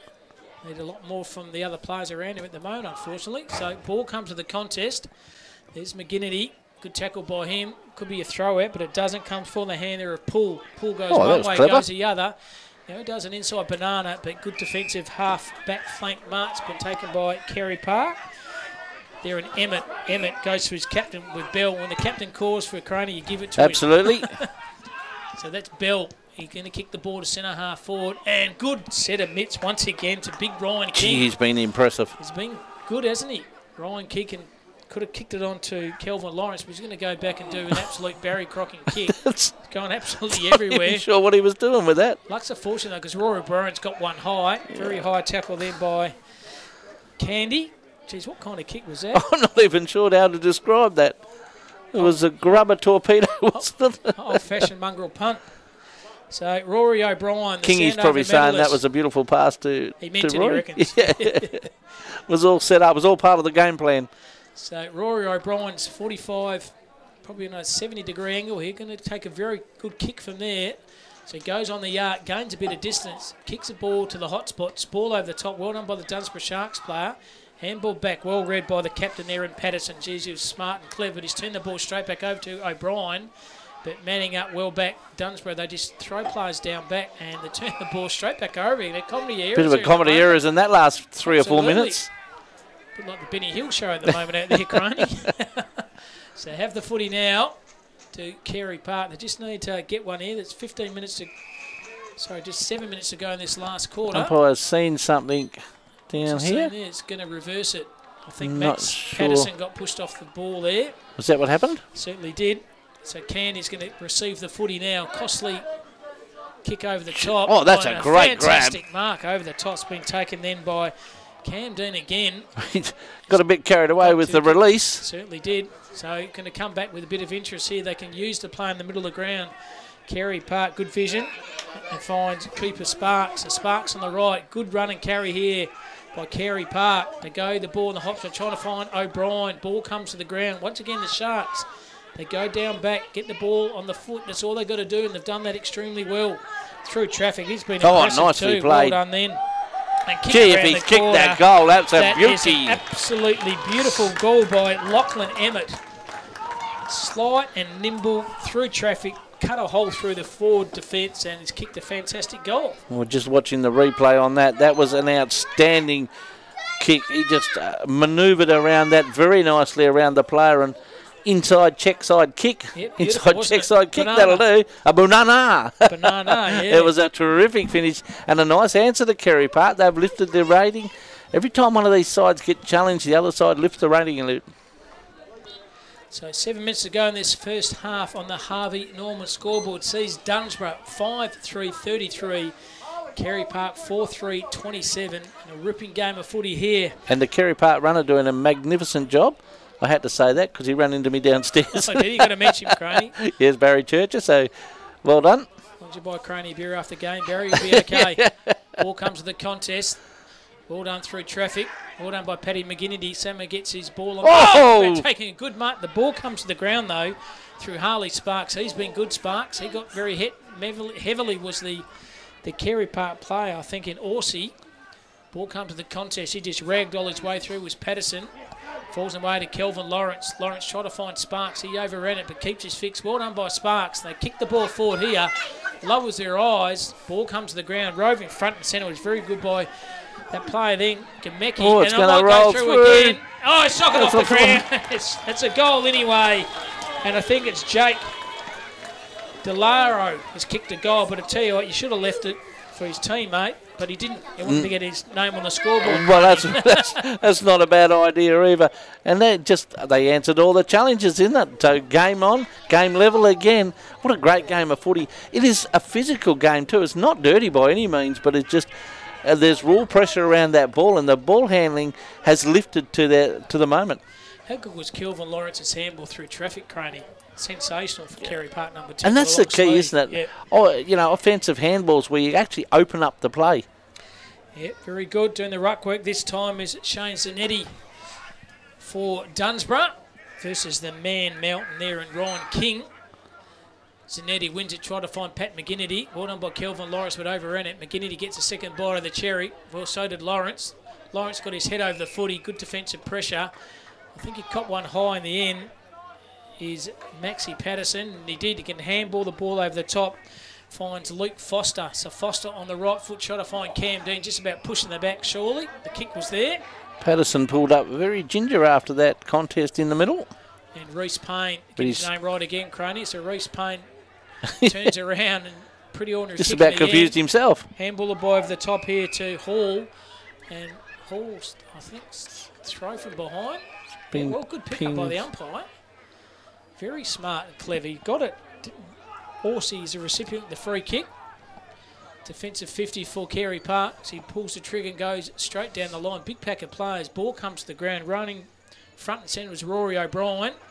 Need a lot more from the other players around him at the moment, unfortunately. So ball comes to the contest. There's McGinnity. Good tackle by him. Could be a throw out, but it doesn't. Comes for the hand there of Pull. Pull goes Oh, that one was way, clever. goes the other. You know, does an inside banana, but good defensive half back flank mark's been taken by Carey Park. There and Emmett. Emmett goes to his captain with Bell. When the captain calls for a Craney, you give it to Absolutely. him. So that's Bell. He's going to kick the ball to centre half forward. And good set of mitts once again to big Ryan King. Gee, he's been impressive. He's been good, hasn't he? Ryan King could have kicked it on to Kelvin Lawrence, but he's going to go back and do an absolute Barry Crocking kick. It's going absolutely everywhere. I'm not sure what he was doing with that. Luck's a fortune, though, because Rory Burns got one high. Very high tackle then by Candy. Geez, what kind of kick was that? I'm not even sure how to describe that. It was a grubber torpedo Old-fashioned mongrel punt. So Rory O'Brien, the Kingy's probably saying that was a beautiful pass to He meant to it, Rory. he reckons. Yeah. It was all set up. It was all part of the game plan. So Rory O'Brien's forty-five, probably on a seventy degree angle here. Going to take a very good kick from there. So he goes on the yard, gains a bit of distance, kicks the ball to the hot spots, ball over the top. Well done by the Dunsborough Sharks player. Handball back, well read by the captain there in Patterson. Geez, he was smart and clever, but he's turned the ball straight back over to O'Brien. But manning up well back, Dunsborough, they just throw players down back and they turn the ball straight back over. They're comedy errors. Bit of a comedy errors in that last three Absolutely. or four minutes. A bit like the Benny Hill show at the moment out there, Crony. So have the footy now to Carey Park. They just need to get one here. There's fifteen minutes to, sorry, just seven minutes to go in this last quarter. Umpire's seen something down What's here. there? It's going to reverse it. I think Not Max sure. Patterson got pushed off the ball there. Was that what happened? Certainly did. So Candy's going to receive the footy now. Costly kick over the top. Oh, that's a great fantastic grab. mark over the top. It's been taken then by Cam Dean again. Got a bit carried away Got with to the do- release. Certainly did. So going to come back with a bit of interest here. They can use the play in the middle of the ground. Carey Park, good vision. And finds Cooper Sparks. So Sparks on the right. Good run and carry here by Carey Park. They go the ball in the hops. They're trying to find O'Brien. Ball comes to the ground. Once again, the Sharks. They go down back, get the ball on the foot. That's all they've got to do, and they've done that extremely well. Through traffic, he's been Oh, impressive nicely too. played. Well done then. And kick Gee, if around he the kicked corner. that goal, that's a That is beauty. an absolutely beautiful goal by Lachlan Emmett. Slight and nimble through traffic, cut a hole through the forward defence, and he's kicked a fantastic goal. We're just watching the replay on that. That was an outstanding kick. He just uh, manoeuvred around that very nicely around the player and inside check side kick. Yep, inside wasn't check it? side kick, Banana. that'll do. A banana. Banana, yeah. It was a terrific finish and a nice answer to Carey Park. They've lifted their rating. Every time one of these sides get challenged, the other side lifts the rating a little. So seven minutes to go in this first half on the Harvey Norman scoreboard. Sees Dunsborough five three thirty-three, Carey Park four three twenty-seven. And a ripping game of footy here. And the Carey Park runner doing a magnificent job. I had to say that because he ran into me downstairs. Oh, did you got to mention Craney? Yes, Barry Churcher, so well done. Why'd you buy Craney beer after game? Barry will be okay. Ball comes to the contest. Well done through traffic. Well done by Paddy McGinnity. Sammer gets his ball on. Oh! Oh, they're taking a good mark. The ball comes to the ground, though, through Harley Sparks. He's been good, Sparks. He got very hit. Heavily, heavily was the, the Carey Park player, I think, in Orsi. Ball comes to the contest. He just ragdolled his way through. Was Patterson. Falls away to Kelvin Lawrence. Lawrence trying to find Sparks. He overran it, but keeps his fix. Well done by Sparks. They kick the ball forward here. Lowers their eyes. Ball comes to the ground. Roving front and centre was very good by that player then, Gamecki. Oh, it's and going to go roll through, through. again. Oh, it's shot it off That's the a ground. it's, it's a goal anyway. And I think it's Jake DeLaro has kicked a goal. But I tell you what, you should have left it for his teammate. But he didn't. He wanted mm. to get his name on the scoreboard. Well, that's, that's that's not a bad idea either. And they just they answered all the challenges, isn't it? So game on, game level again. What a great game of footy. It is a physical game too. It's not dirty by any means, but it's just uh, there's raw pressure around that ball, and the ball handling has lifted to the to the moment. How good was Kelvin Lawrence's handball through traffic, Craney? Sensational for Carey Park number ten. And that's the key, isn't it? Yeah. Oh, you know, offensive handballs where you actually open up the play. Yeah, very good. Doing the ruck work this time is Shane Zanetti for Dunsborough versus the man mountain there and Ryan King. Zanetti wins it, trying to find Pat McGinnity. Well done by Kelvin Lawrence, but overran it. McGinnity gets a second bite of the cherry. Well, so did Lawrence. Lawrence got his head over the footy. Good defensive pressure. I think he caught one high in the end. Is Maxie Patterson, and he did. He can handball the ball over the top. Finds Luke Foster. So Foster on the right foot, try to find Cam Dean, just about pushing the back, surely. The kick was there. Patterson pulled up very ginger after that contest in the middle. And Reece Payne, get his name right again, Croney. So Reece Payne turns around and pretty ordinary. Just about confused himself. Handball the ball over the top here to Hall. And Hall, I think, throw from behind. Yeah, well, good pick up by the umpire. Very smart and clever. He got it. Orsi is a recipient of the free kick. Defensive fifty for Carey Park. So he pulls the trigger and goes straight down the line. Big pack of players. Ball comes to the ground. Running front and centre was Rory O'Brien.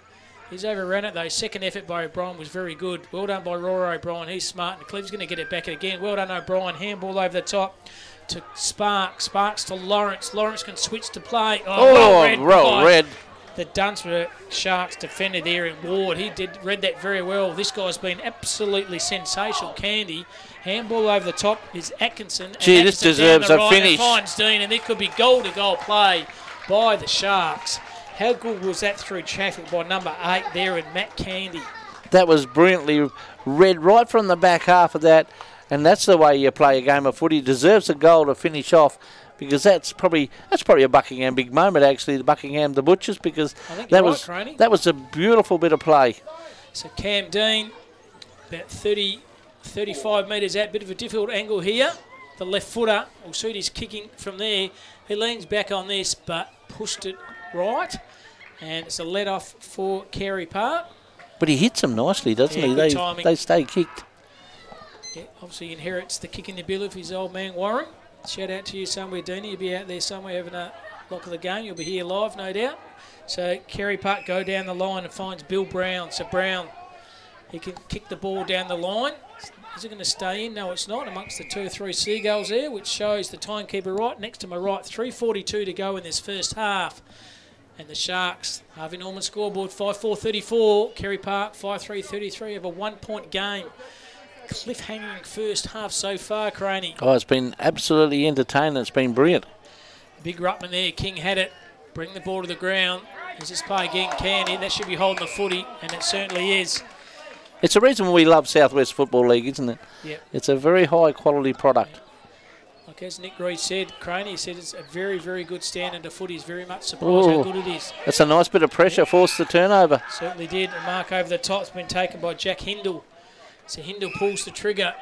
He's overran it though. Second effort by O'Brien was very good. Well done by Rory O'Brien. He's smart, and Cleve's going to get it back again. Well done, O'Brien. Handball over the top to Sparks. Sparks to Lawrence. Lawrence can switch to play. Oh, Oh, well read roll by red. the Dunsborough Sharks defender there in Ward. He did read that very well. This guy's been absolutely sensational. Candy. Handball over the top is Atkinson. Gee, and this Atkinson down deserves the a right finish. and finds Dean, and it could be goal-to-goal play by the Sharks. How good was that through traffic by number eight there in Matt Candy? That was brilliantly read right from the back half of that, and that's the way you play a game of footy. Deserves a goal to finish off, because that's probably that's probably a Buckingham big moment, actually, the Buckingham the Butchers, because that right, was Croney. that was a beautiful bit of play. So Cam Dean, about thirty, thirty-five metres out, bit of a difficult angle here. The left footer will suit his kicking from there. He leans back on this, but pushed it right, and it's a let off for Carey Park. But he hits them nicely, doesn't Yeah, he? good They timing. they stay kicked. Yeah, obviously inherits the kicking ability of his old man Warren. Shout out to you somewhere, Deanie. You'll be out there somewhere having a look of the game. You'll be here live, no doubt. So Carey Park go down the line and finds Bill Brown. So Brown, he can kick the ball down the line. Is it going to stay in? No, it's not. Amongst the two or three Seagulls there, which shows the timekeeper right next to my right. three forty-two to go in this first half. And the Sharks, Harvey Norman scoreboard, five four thirty-four. Carey Park, five three thirty-three of a one-point game. Cliffhanging first half so far, Craney. Oh, it's been absolutely entertaining. It's been brilliant. Big Ruttman there. King had it. Bring the ball to the ground. As this play again can in. That should be holding the footy, and it certainly is. It's the reason we love Southwest Football League, isn't it? Yep. It's a very high-quality product. Like as Nick Reed said, Craney said it's a very, very good standard of footy. He's very much surprised Ooh. how good it is. That's a nice bit of pressure, forced the turnover. Certainly did. A mark over the top's been taken by Jack Hindle. So Hindle pulls the trigger,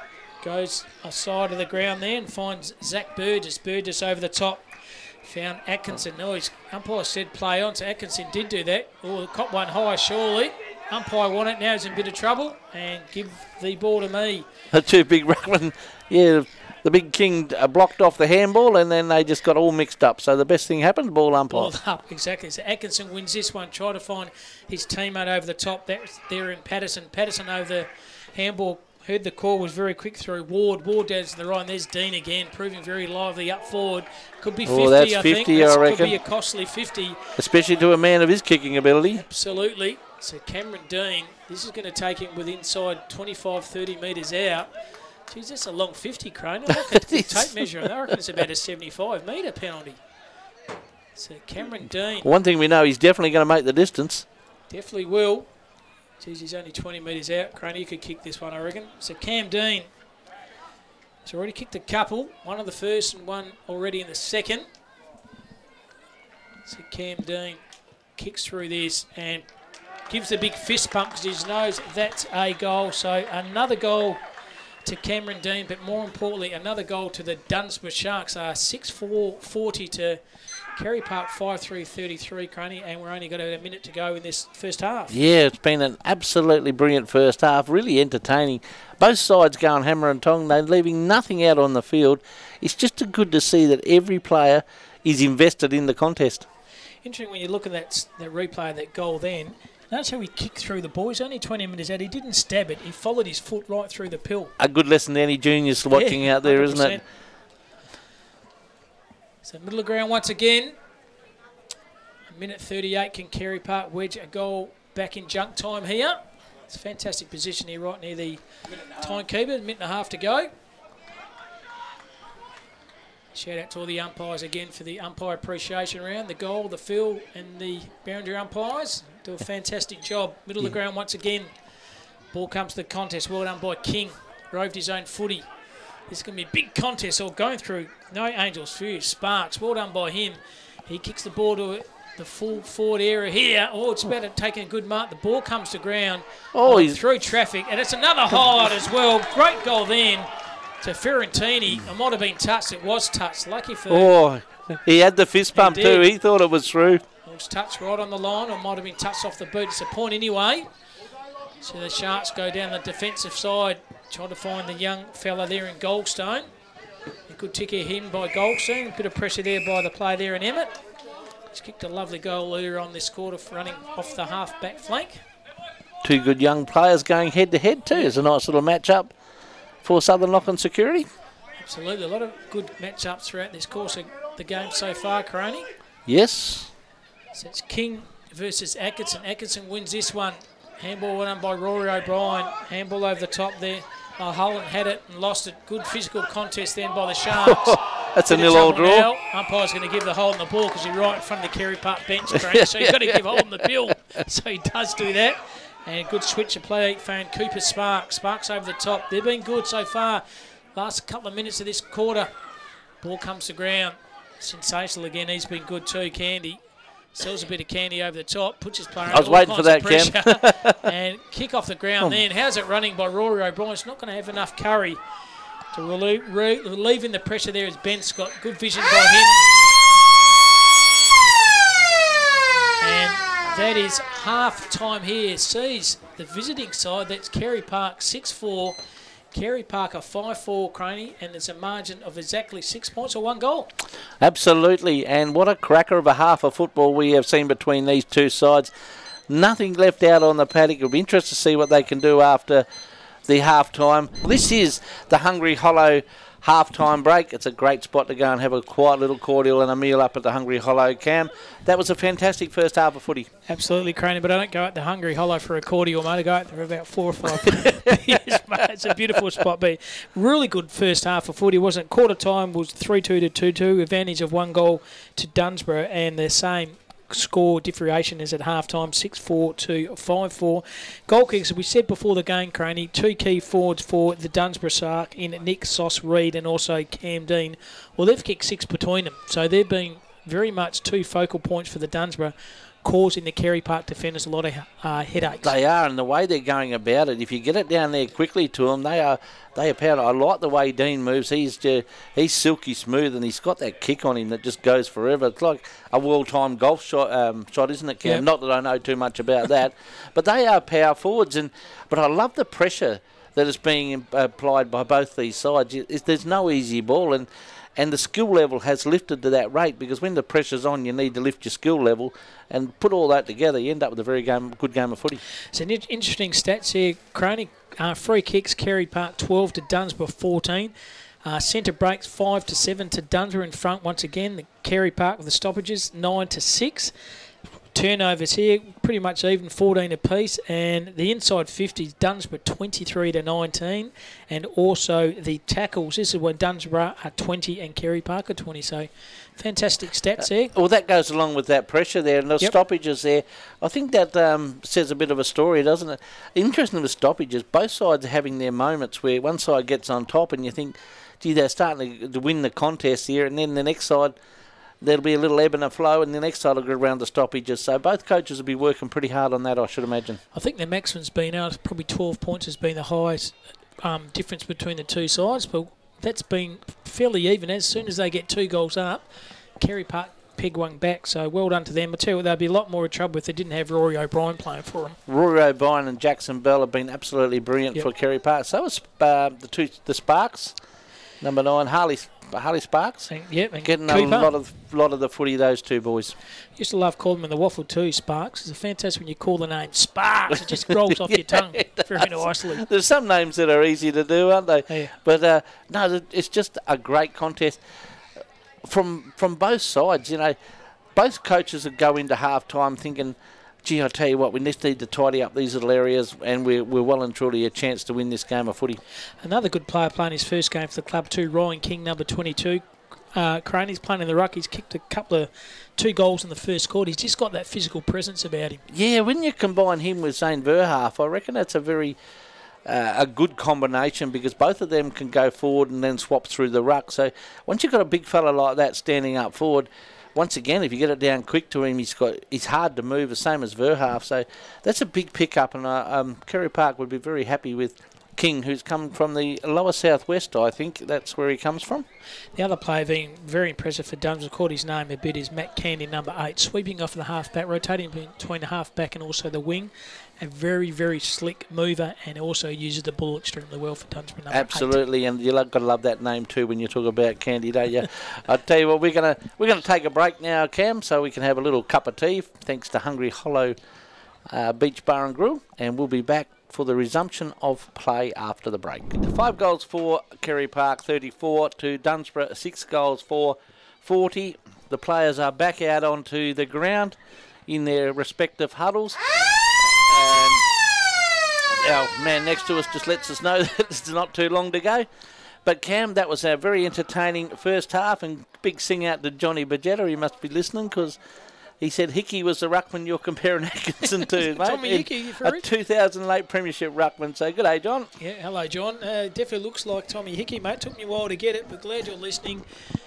goes aside of the ground there and finds Zach Burgess. Burgess over the top. Found Atkinson. No, his umpire said play on, so Atkinson did do that. Oh, the cop one high, surely. Umpire won it, now he's in a bit of trouble, and give the ball to me. The two big ruckmen, yeah, the big king uh, blocked off the handball, and then they just got all mixed up. So the best thing happened, ball umpire. Ball up, exactly. So Atkinson wins this one. Try to find his teammate over the top. That's there in Patterson. Patterson over the handball. Heard the call, was very quick through. Ward, Ward down to the right, and there's Dean again, proving very lively up forward. Could be fifty, Oh, that's I fifty, think. That's, I reckon. Could be a costly fifty. Especially to a man of his kicking ability. Absolutely. So Cameron Dean, this is going to take him with inside twenty-five, thirty metres out. Geez, that's a long fifty, Crane. I look at the tape measure, I reckon it's about a seventy-five metre penalty. So Cameron Dean One thing we know, he's definitely going to make the distance. definitely will. Geez, he's only twenty metres out. Crane, you could kick this one, I reckon. So Cam Dean has already kicked a couple. One of the first and one already in the second. So Cam Dean kicks through this and gives the big fist bump because he knows that's a goal. So another goal to Cameron Dean, but more importantly, another goal to the Dunsborough Sharks. Uh, six four forty to Carey Park, five three thirty-three, Craney, and we're only got a minute to go in this first half. Yeah, it's been an absolutely brilliant first half, really entertaining. Both sides going hammer and tong, they're leaving nothing out on the field. It's just good to see that every player is invested in the contest. Interesting when you look at that, that replay of that goal then. Notice how he kicked through the ball. He's only twenty metres out. He didn't stab it. He followed his foot right through the pill. A good lesson to any juniors watching Yeah, out there, one hundred percent. isn't it? So middle of ground once again. A minute thirty-eight. Can Carey Park wedge a goal back in junk time here? It's a fantastic position here right near the timekeeper. A minute and a half to go. Shout out to all the umpires again for the umpire appreciation round. The goal, the fill and the boundary umpires do a fantastic job. Middle of the ground once again. Ball comes to the contest. Well done by King. Roved his own footy. This is going to be a big contest all going through. No Angels Fuse. Sparks. Well done by him. He kicks the ball to the full forward area here. Oh, it's about to take a good mark. The ball comes to ground. Oh, uh, he's through traffic. And it's another highlight as well. Great goal then to Ferrantini. It might have been touched. It was touched. Lucky for... Oh, he had the fist pump He too. did. He thought it was through. It was touched right on the line, or might have been touched off the boot. It's a point anyway. So the Sharks go down the defensive side, trying to find the young fella there in Goldstone. A good ticker him by Goldstone. A bit of pressure there by the play there in Emmett. He's kicked a lovely goal earlier on this quarter for running off the half-back flank. Two good young players going head-to-head too. It's a nice little match-up for Southern Lock and Security. Absolutely. A lot of good match-ups throughout this course of the game so far, Carey. Yes. So it's King versus Atkinson. Atkinson wins this one. Handball won by Rory O'Brien. Handball over the top there. Mulholland had it and lost it. Good physical contest then by the Sharks. That's a nil-all draw. Now. Umpire's going to give the hold on the ball because you're right in front of the Carey Park bench, Carey. So you've got to give hold on the bill. So he does do that. And good switch of play found Cooper Sparks. Sparks over the top. They've been good so far. Last couple of minutes of this quarter. Ball comes to ground. Sensational again. He's been good too, Candy. Sells a bit of candy over the top, puts his player I was waiting for that, Cam. And kick off the ground then. How's it running by Rory O'Brien? It's not going to have enough curry to relieve, re relieving the pressure there as Ben Scott. Good vision by him. And that is half time here. Sees the visiting side. That's Carey Park six four. Carey Parker five four, Craney, and there's a margin of exactly six points or one goal. Absolutely, and what a cracker of a half of football we have seen between these two sides. Nothing left out on the paddock. It'll be interesting to see what they can do after the half-time. This is the Hungry Hollow half-time break. It's a great spot to go and have a quiet little cordial and a meal up at the Hungry Hollow. Cam, that was a fantastic first half of footy. Absolutely, Craney, but I don't go at the Hungry Hollow for a cordial, mate. I go out there for about four or five years, mate. It's a beautiful spot, but really good first half of footy, wasn't it? Quarter time was three two to two two, advantage of one goal to Dunsborough, and the same score differentiation is at half-time, six four to five four. Goal kicks, as we said before the game, Craney, two key forwards for the Dunsborough Shark in Nick Sauce Reid and also Cam Dean. Well, they've kicked six between them, so they've been very much two focal points for the Dunsborough, causing the Carey Park defenders a lot of uh, headaches. They are, and the way they're going about it, if you get it down there quickly to them, they are they are powerful. I like the way Dean moves. He's just, he's silky smooth, and he's got that kick on him that just goes forever. It's like a well-timed golf shot, um, shot isn't it, Cam? Yep. Not that I know too much about that, but they are power forwards. And but I love the pressure that is being applied by both these sides. It's, there's no easy ball, and And the skill level has lifted to that rate, because when the pressure's on, you need to lift your skill level and put all that together. You end up with a very game, good game of footy. It's an interesting stats here, Craney. Uh, free kicks, Carey Park twelve to Dunsborough fourteen. Uh, centre breaks five to seven to Dunsborough in front once again. The Carey Park with the stoppages nine to six. Turnovers here, pretty much even, fourteen apiece, and the inside fifties, Dunsborough twenty-three to nineteen, and also the tackles. This is when Dunsborough are twenty and Carey Park are twenty. So, fantastic stats there. Uh, well, that goes along with that pressure there, and the yep. stoppages there. I think that um, says a bit of a story, doesn't it? Interesting with stoppages, both sides are having their moments where one side gets on top, and you think, gee, they're starting to, to win the contest here, and then the next side, there'll be a little ebb and a flow, and the next side will go around the stoppages. So both coaches will be working pretty hard on that, I should imagine. I think the maximum's been out. Probably twelve points has been the highest um, difference between the two sides, but that's been fairly even. As soon as they get two goals up, Carey Park peg one back. So well done to them. I tell you what, they'd be a lot more in trouble if they didn't have Rory O'Brien playing for them. Rory O'Brien and Jackson Bell have been absolutely brilliant yep. for Carey Park. So was uh, the two the Sparks, number nine, Harley. Harley Sparks, and, yep, and getting Cooper. a lot of lot of the footy, those two boys. Used to love calling them in the waffle too, Sparks. It's fantastic when you call the name Sparks. It just rolls off yeah, your tongue very nicely. There's some names that are easy to do, aren't they? Yeah. But uh, no, it's just a great contest from from both sides. You know, both coaches would go into half time thinking, gee, I tell you what, we just need to tidy up these little areas, and we're, we're well and truly a chance to win this game of footy. Another good player playing his first game for the club too, Ryan King, number twenty-two. Uh, Craney's playing in the ruck. He's kicked a couple of two goals in the first quarter. He's just got that physical presence about him. Yeah, when you combine him with Zane Verhaaf, I reckon that's a very uh, a good combination, because both of them can go forward and then swap through the ruck. So once you've got a big fella like that standing up forward, once again, if you get it down quick to him, he's got he's hard to move, the same as Verhaaf. So that's a big pickup, and uh, um, Carey Park would be very happy with King, who's come from the lower southwest, I think. That's where he comes from. The other player being very impressive for Dunsborough, caught his name a bit, is Matt Candy, number eight, sweeping off the half-back, rotating between the half-back and also the wing. A very, very slick mover, and also uses the ball extremely well for Dunsborough, number Absolutely, eight. And you've got to love that name too when you talk about Candy, don't you? I tell you what, we're gonna we're gonna take a break now, Cam, so we can have a little cup of tea, thanks to Hungry Hollow uh, Beach Bar and Grill, and we'll be back for the resumption of play after the break. Five goals for Carey Park, thirty-four to Dunsborough, six goals for forty. The players are back out onto the ground in their respective huddles. And our man next to us just lets us know that it's not too long to go. But Cam, that was a very entertaining first half, and big sing out to Johnny Bajetta. He must be listening, because he said Hickey was the ruckman you're comparing Atkinson to, mate. Tommy Hickey, for a it. two thousand eight Premiership ruckman. So good day, John. Yeah, hello, John. Uh, definitely looks like Tommy Hickey, mate. Took me a while to get it, but glad you're listening.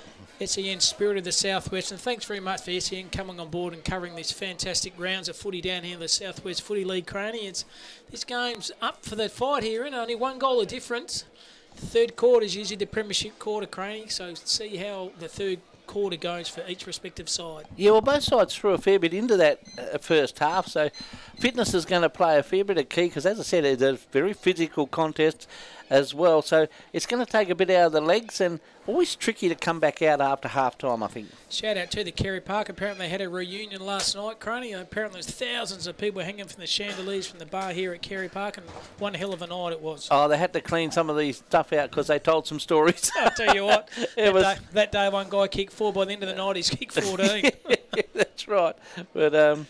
S E N Spirit of the Southwest, and thanks very much for S E N coming on board and covering this fantastic rounds of footy down here in the Southwest Footy League, Craney. It's, this game's up for the fight here, and only one goal of difference. The third quarter is usually the Premiership quarter, Craney, so see how the third quarter goes for each respective side. Yeah, well, both sides threw a fair bit into that uh, first half, so fitness is going to play a fair bit of key, because as I said, it's a very physical contest as well, so it's going to take a bit out of the legs, and always tricky to come back out after half time, I think. Shout out to the Carey Park. Apparently they had a reunion last night, Craney. Apparently there's thousands of people hanging from the chandeliers from the bar here at Carey Park, and one hell of a night it was. Oh, they had to clean some of these stuff out because they told some stories. I'll tell you what, it that, was day, that day one guy kicked four, by the end of the night he's kicked fourteen. Yeah, that's right. But um,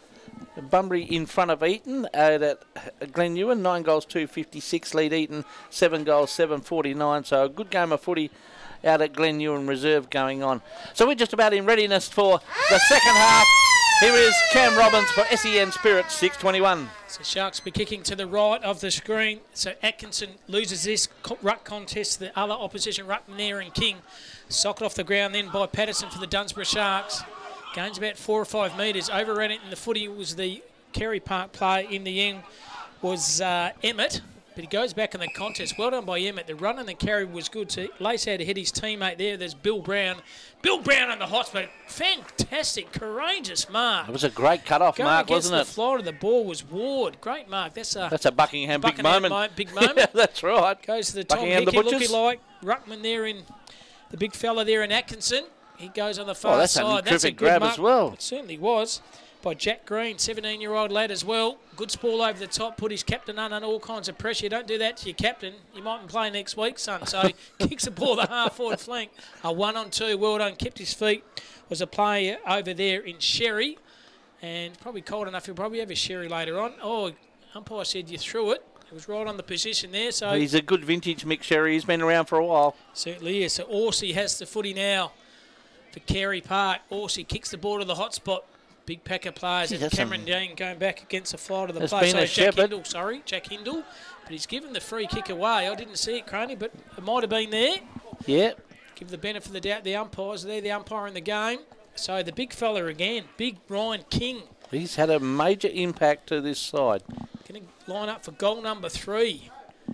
Bunbury in front of Eton out at Glen Ewan, nine goals, two fifty-six, lead Eton, seven goals, seven forty-nine. So a good game of footy out at Glen Ewan Reserve going on. So we're just about in readiness for the second half. Here is Cam Robbins for S E N Spirit, six twenty-one. So Sharks be kicking to the right of the screen. So Atkinson loses this ruck contest. The other opposition ruckman there, and King socked off the ground then by Patterson for the Dunsborough Sharks. Gains about four or five metres. Overran it in the footy was the Carey Park player in the end was uh, Emmett. But he goes back in the contest. Well done by Emmett. The run and the carry was good. To lace out to hit his teammate there. There's Bill Brown. Bill Brown on the hot spot. Fantastic, courageous mark. It was a great cut-off mark, wasn't it? The fly to the ball was Ward. Great mark. That's a that's a Buckingham, Buckingham big moment. Big moment. Yeah, that's right. Goes to the Tom Buckingham Hickey, the Butchers. looking like ruckman there in the big fella there in Atkinson. He goes on the far oh, that's side. A that's a terrific good grab mark. as well. It certainly was. By Jack Green, seventeen-year-old lad as well. Good sprawl over the top, put his captain under all kinds of pressure. You don't do that to your captain. You mightn't play next week, son. So he kicks the ball the half-forward flank. A one on two, well done, kept his feet. Was a player over there in Sherry. And probably cold enough, he'll probably have a Sherry later on. Oh, umpire said you threw it. It was right on the position there. So he's a good vintage Mick Sherry. He's been around for a while. Certainly is. So Orsey has the footy now for Carey Park. Orsey kicks the ball to the hot spot. Big pack of players. Gee, And Cameron Dean going back against the fly to the There's play. been So a Jack shepherd. Hindle, sorry, Jack Hindle. But he's given the free kick away. I didn't see it, Craney, but it might have been there. Yeah. Give the benefit of the doubt. The umpires are there, the umpire in the game. So the big fella again, big Ryan King. He's had a major impact to this side. Going to line up for goal number three.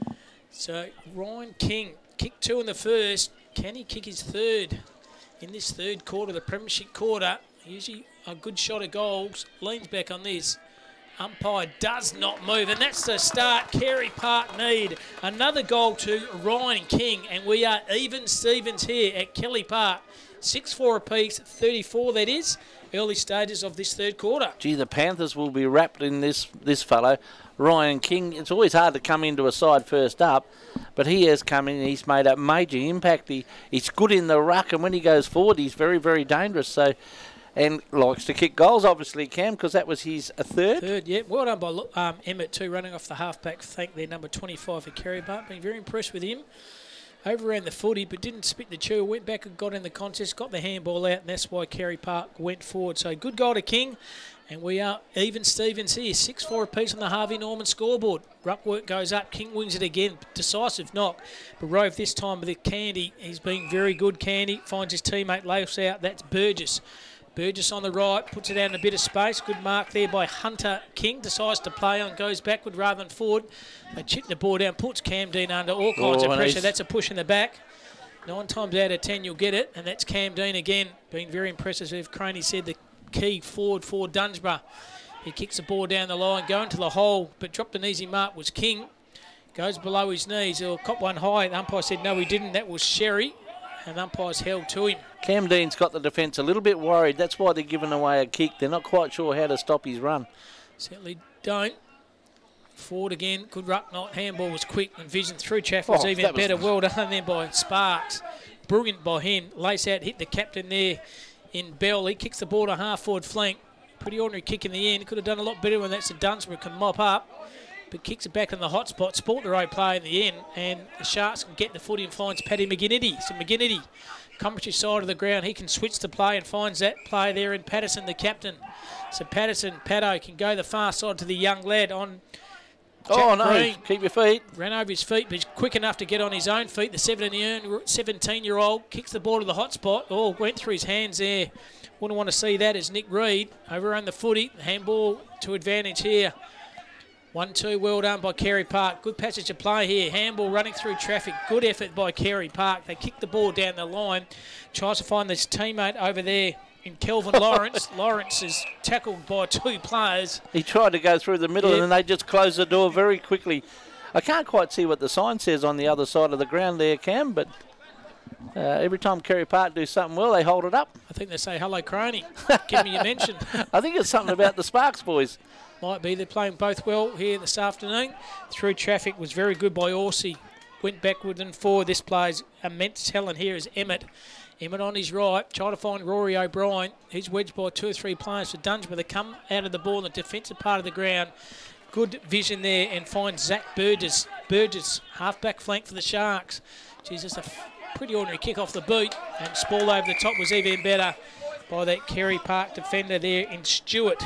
So Ryan King, kick two in the first. Can he kick his third in this third quarter, the Premiership quarter? Usually a good shot of goals. Leans back on this. Umpire does not move, and that's the start Carey Park need. Another goal to Ryan King, and we are even Stevens here at Kelly Park. six four apiece, thirty-four that is. Early stages of this third quarter. Gee, the Panthers will be wrapped in this this fellow, Ryan King. It's always hard to come into a side first up, but he has come in and he's made a major impact. He, he's good in the ruck, and when he goes forward, he's very, very dangerous. So, and likes to kick goals, obviously, Cam, because that was his a third. Third, yeah. Well done by um, Emmett, too, running off the halfback. Thank their number twenty-five for Carey Park. Been very impressed with him. Overran the footy, but didn't spit the chew. Went back and got in the contest, got the handball out, and that's why Carey Park went forward. So good goal to King, and we are even Stevens here. six four apiece on the Harvey Norman scoreboard. Ruck work goes up. King wins it again. Decisive knock. But Rove this time with the Candy. He's been very good, Candy. Finds his teammate Laos out. That's Burgess. Burgess on the right, puts it out in a bit of space. Good mark there by Hunter King. Decides to play on, goes backward rather than forward. They chip the ball down, puts Cam Dean under all kinds oh, of pressure. That's a push in the back. Nine times out of ten you'll get it, and that's Cam Dean again. Being very impressive, as Craney said, the key forward for Dunsborough. He kicks the ball down the line, going to the hole, but dropped an easy mark was King. Goes below his knees. He'll cop one high. The umpire said no, he didn't. That was Sherry. And umpires held to him. Cam Dean's got the defence a little bit worried. That's why they're giving away a kick. They're not quite sure how to stop his run. Certainly don't. Forward again. Good ruck. Not handball was quick. And vision through traffic was oh, even better. Was... Well done there by Sparks. Brilliant by him. Lace out, hit the captain there in Bell. He kicks the ball to half forward flank. Pretty ordinary kick in the end. Could have done a lot better when that's a Dunsborough can mop up. But kicks it back in the hot spot. Sport the road play in the end, and the Sharks can get the footy and finds Paddy McGinnity. So McGinnity, commentary side of the ground, he can switch the play and finds that play there in Patterson, the captain. So Patterson, Paddo can go the far side to the young lad on Jack Oh, no, Green. Keep your feet. Ran over his feet, but he's quick enough to get on his own feet. The seventeen-year-old kicks the ball to the hot spot. Oh, went through his hands there. Wouldn't want to see that as Nick Reid overrun the footy. Handball to advantage here. one two, well done by Carey Park. Good passage of play here. Handball running through traffic. Good effort by Carey Park. They kick the ball down the line. Tries to find his teammate over there in Kelvin Lawrence. Lawrence is tackled by two players. He tried to go through the middle, yep. And then they just closed the door very quickly. I can't quite see what the sign says on the other side of the ground there, Cam, but uh, every time Carey Park do something well, they hold it up. I think they say, hello, Craney. Give me your mention. I think it's something about the Sparks boys. Might be. They're playing both well here this afternoon. Through traffic was very good by Orsi. Went backward and forward. This play's immense talent here is Emmett. Emmett on his right, trying to find Rory O'Brien. He's wedged by two or three players for Dunsborough. They come out of the ball in the defensive part of the ground. Good vision there and find Zach Burgess. Burgess, half-back flank for the Sharks. Jesus, a pretty ordinary kick off the boot. And Spall over the top was even better by that Carey Park defender there in Stewart.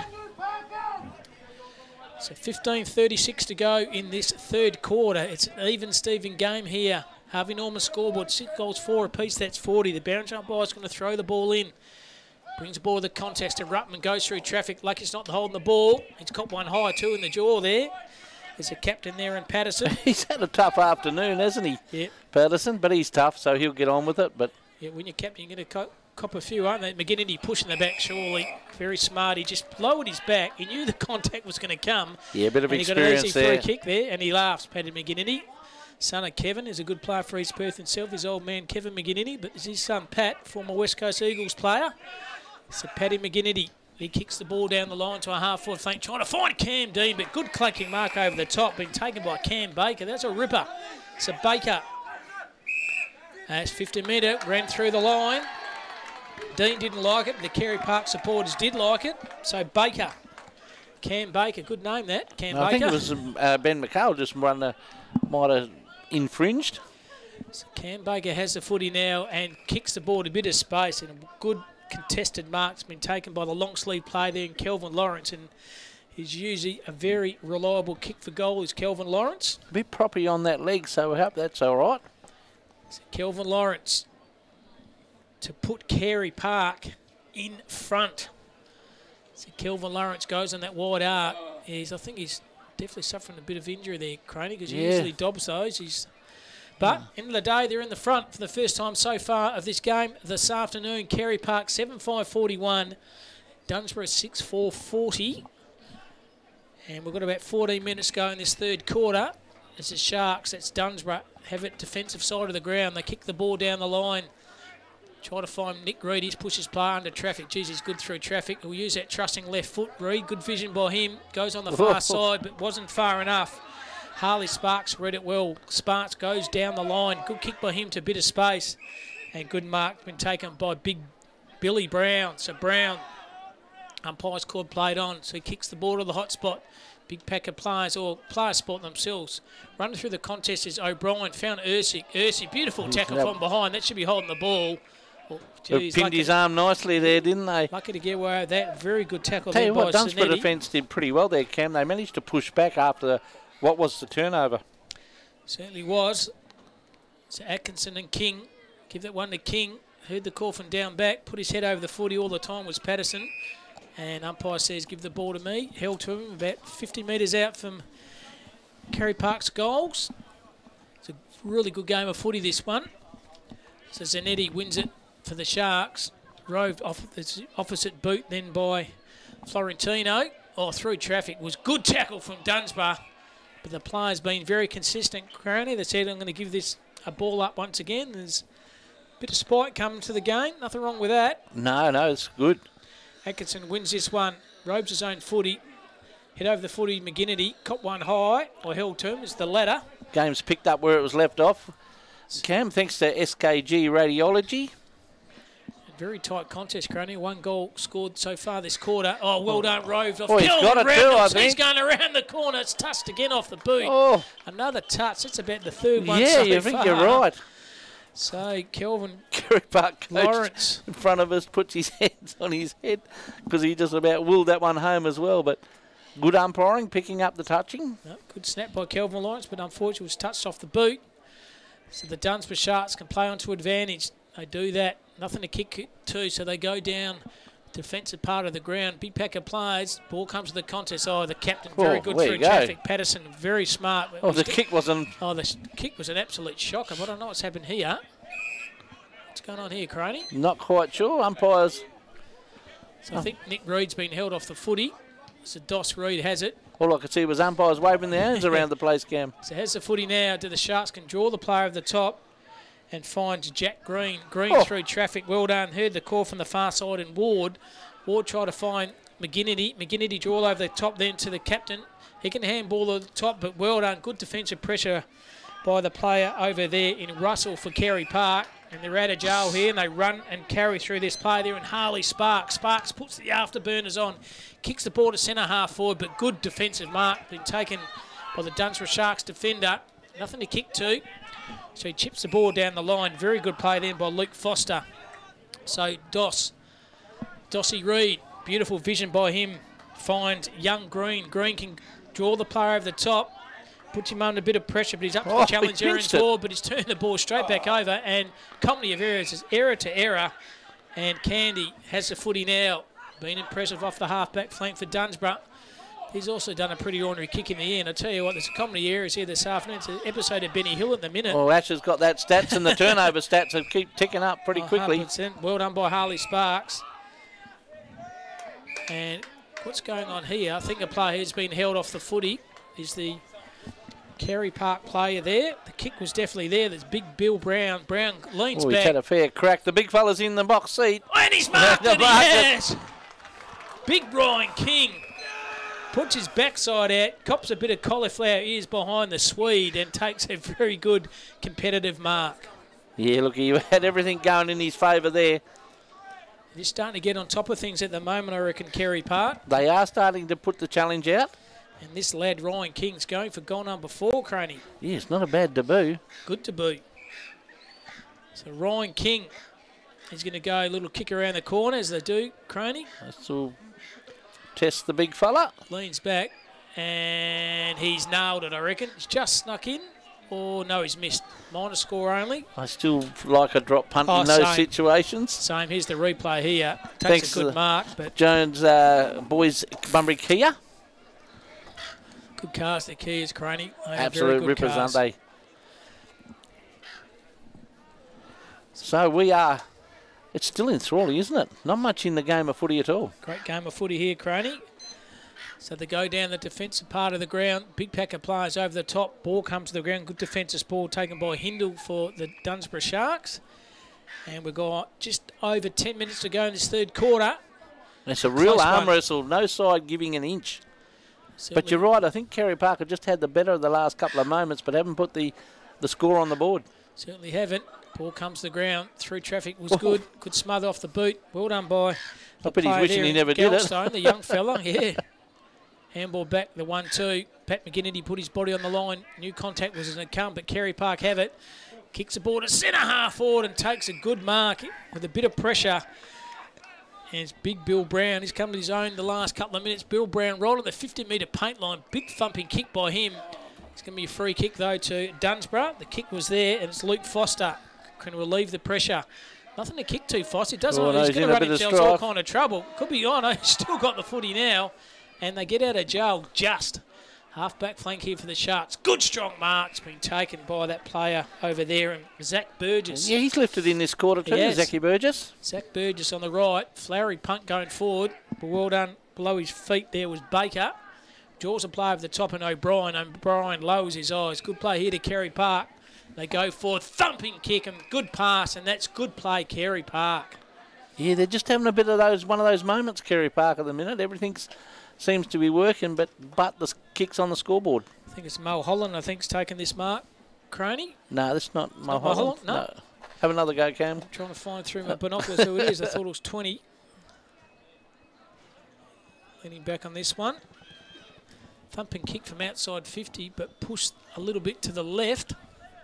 So fifteen thirty-six to go in this third quarter. It's an even Steven game here. Harvey Norman scoreboard, six goals, four apiece, that's forty. The bounce umpire is going to throw the ball in. Brings the ball to the contest to Ruttman, goes through traffic. Lucky's not holding the ball. He's got one high, two in the jaw there. There's a captain there in Patterson. He's had a tough afternoon, hasn't he? Yep. Patterson, but he's tough, so he'll get on with it. But yeah, when you're captain, you're going to cop, cop a few, aren't they? McGinnity pushing the back, surely. Very smart. He just lowered his back. He knew the contact was going to come. Yeah, a bit of and experience he got an easy there. free kick there, and he laughs, Paddy McGinnity. Son of Kevin is a good player for East Perth himself, his old man Kevin McGinnity, but his son Pat, former West Coast Eagles player. So Paddy McGinnity, he kicks the ball down the line to a half-forward flank, trying to find Cam Dean, but good clanking mark over the top, being taken by Cam Baker. That's a ripper. So Baker, that's fifty metre, ran through the line. Dean didn't like it, the Carey Park supporters did like it. So Baker, Cam Baker, good name that, Cam I Baker. think it was uh, Ben McHale just run the, might have infringed. So Cam Baker has the footy now and kicks the ball to a bit of space, and a good contested mark's been taken by the long sleeve play there in Kelvin Lawrence, and he's usually a very reliable kick for goal is Kelvin Lawrence. A bit proppy on that leg, so I hope that's all right. So Kelvin Lawrence to put Carey Park in front. So Kelvin Lawrence goes on that wide arc. He's, I think he's definitely suffering a bit of injury there, Craney, because he yeah. usually dobs those. He's But yeah. end of the day, they're in the front for the first time so far of this game this afternoon. Carey Park seven five forty-one, Dunsborough six four forty. And we've got about fourteen minutes to go in this third quarter. It's the Sharks, that's Dunsborough, have it defensive side of the ground. They kick the ball down the line. Try to find Nick Reid. He's pushed his player under traffic. Jeez, he's good through traffic. He'll use that trusting left foot. Reid, good vision by him. Goes on the far side, but wasn't far enough. Harley Sparks read it well. Sparks goes down the line. Good kick by him to a bit of space. And good mark been taken by big Billy Brown. So Brown, umpire's called played on. So he kicks the ball to the hot spot. Big pack of players, or players spot themselves. Running through the contest is O'Brien. Found Ursi. Ursi, beautiful tackle yep. from behind. That should be holding the ball. Oh, geez, pinned his arm nicely there, didn't they? Lucky to get away with that. Very good tackle Tell there you by what, Dunsborough Sinetti. defence did pretty well there, Cam. They managed to push back after the, what was the turnover. Certainly was. So Atkinson and King. Give that one to King. heard the call from down back, put his head over the footy all the time was Patterson. And umpire says, give the ball to me. Held to him about fifty metres out from Carey Park's goals. It's a really good game of footy, this one. So Zanetti wins it for the Sharks. Roved off the opposite boot then by Florentino. Oh, through traffic was good tackle from Dunsborough. But the player's been very consistent. Crowley, they said, I'm going to give this a ball up once again. There's a bit of spite coming to the game. Nothing wrong with that. No, no, it's good. Atkinson wins this one. Robes his own footy. Hit over the footy, McGinnity. Cop one high, or held to him. It's the ladder. Game's picked up where it was left off. Cam, thanks to S K G Radiology. Very tight contest, Crony. One goal scored so far this quarter. Oh, well done, Rove. Oh, he's got it too, I think. He's going around the corner. It's touched again off the boot. Oh. Another touch. It's about the third one Yeah, so you far. think you're right. So, Kelvin Carey Park coach Lawrence in front of us puts his hands on his head because he just about willed that one home as well. But good umpiring, picking up the touching. No, good snap by Kelvin Lawrence, but unfortunately was touched off the boot. So the Dunsborough Sharks can play onto advantage. They do that. Nothing to kick to, so they go down defensive part of the ground. Big pack of players. Ball comes to the contest. Oh, the captain, very Oh, good there through you go. traffic. Patterson, very smart. Oh, the kick wasn't... Oh, the kick was an absolute shocker. I don't know what's happened here. What's going on here, Crony? Not quite sure. Umpires... So I think Nick Reed's been held off the footy. So Doss Reed has it. All I could see was umpires waving their hands around the place, Cam. So has the footy now. Do the Sharks can draw the player of the top and finds Jack Green. Green Oh. through traffic. Well done. Heard the call from the far side and Ward. Ward tried to find McGinnity. McGinnity draw over the top then to the captain. He can handball the top, but well done. Good defensive pressure by the player over there in Russell for Carey Park. And they're out of jail here, and they run and carry through this play there. And Harley Sparks. Sparks puts the afterburners on. Kicks the ball to centre half forward, but good defensive mark. Been taken by the Dunsborough Sharks defender. Nothing to kick to. So he chips the ball down the line. Very good play then by Luke Foster. So Doss, Dossie Reed, beautiful vision by him. Finds young Green. Green can draw the player over the top. Puts him under a bit of pressure, but he's up to Oh, the he challenge area pinched and it. ball, but he's turned the ball straight back over. And comedy of errors is error to error. And Candy has the footy now. Been impressive off the half-back flank for Dunsborough. He's also done a pretty ordinary kick in the end. I tell you what, there's a comedy errors here this afternoon. It's an episode of Benny Hill at the minute. Well, Ash has got that stats, and the turnover stats have keep ticking up pretty Oh, quickly. one hundred percent. Well done by Harley Sparks. And what's going on here? I think a player who's been held off the footy is the Carey Park player there. The kick was definitely there. There's big Bill Brown. Brown leans Oh, he's back. had a fair crack. The big fella's in the box seat. And he's marked it, he Marked it. has. Big Brian King puts his backside out, cops a bit of cauliflower ears behind the Swede and takes a very good competitive mark. Yeah, look, he had everything going in his favour there. They're starting to get on top of things at the moment, I reckon, Carey Park. They are starting to put the challenge out. And this lad, Ryan King's going for goal number four, Croney. Yeah, it's not a bad debut. Good debut. So Ryan King is going to go a little kick around the corner as they do, Croney. This will test the big fella. Leans back, and he's nailed it, I reckon. He's just snuck in. Or no, he's missed. Minor score only. I still like a drop punt Oh, in those same. situations. Same. Here's the replay here. Takes Thanks a good to mark, but Jones uh, boys, Bunbury Kia. good cars the Keys, Croney. They are very Absolute good rippers, cars. aren't they? So we are, it's still enthralling, isn't it? Not much in the game of footy at all. Great game of footy here, Croney. So they go down the defensive part of the ground. Big pack of players over the top. Ball comes to the ground. Good defensive ball taken by Hindle for the Dunsborough Sharks. And we've got just over ten minutes to go in this third quarter. It's a real Close arm one. wrestle, no side giving an inch. Certainly But you're right, I think Carey Parker just had the better of the last couple of moments, but haven't put the, the score on the board. Certainly haven't. Ball comes to the ground. Through traffic was Oh. good. Could smother off the boot. Well done by the I bet he's player wishing there he in never did it. Galstone, the young fella. Yeah. Handball back, the one two. Pat McGinnity put his body on the line. New contact was going to come, but Carey Park have it. Kicks the ball to centre half forward and takes a good mark with a bit of pressure. And it's big Bill Brown. He's come to his own the last couple of minutes. Bill Brown rolled on the fifty metre paint line. Big thumping kick by him. It's going to be a free kick, though, to Dunsborough. The kick was there, and it's Luke Foster can relieve the pressure. Nothing to kick to, Foss. It doesn't. Oh, no, he's he's going to in a run bit of himself all strife. kind of trouble. Could be on. He's still got the footy now. And they get out of jail just. Half-back flank here for the Sharks. Good strong marks being taken by that player over there. And Zach Burgess. Yeah, he's lifted in this quarter too, Yes. Zachy Burgess. Zach Burgess on the right. Flowery punt going forward. But well done. Below his feet there was Baker. Jaws a play over the top and O'Brien. O'Brien lowers his eyes. Good play here to Carey Park. They go forward. Thumping kick and good pass. And that's good play, Carey Park. Yeah, they're just having a bit of those one of those moments, Carey Park, at the minute. Everything seems to be working, but but the kicks on the scoreboard. I think it's Mo Holland, I think, is taking this mark. Crony? No, that's not Not Mulholland. Mulholland? No. no. Have another go, Cam. I'm trying to find through my binoculars who it is. I thought it was twenty. Leaning back on this one. Thumping kick from outside fifty, but pushed a little bit to the left.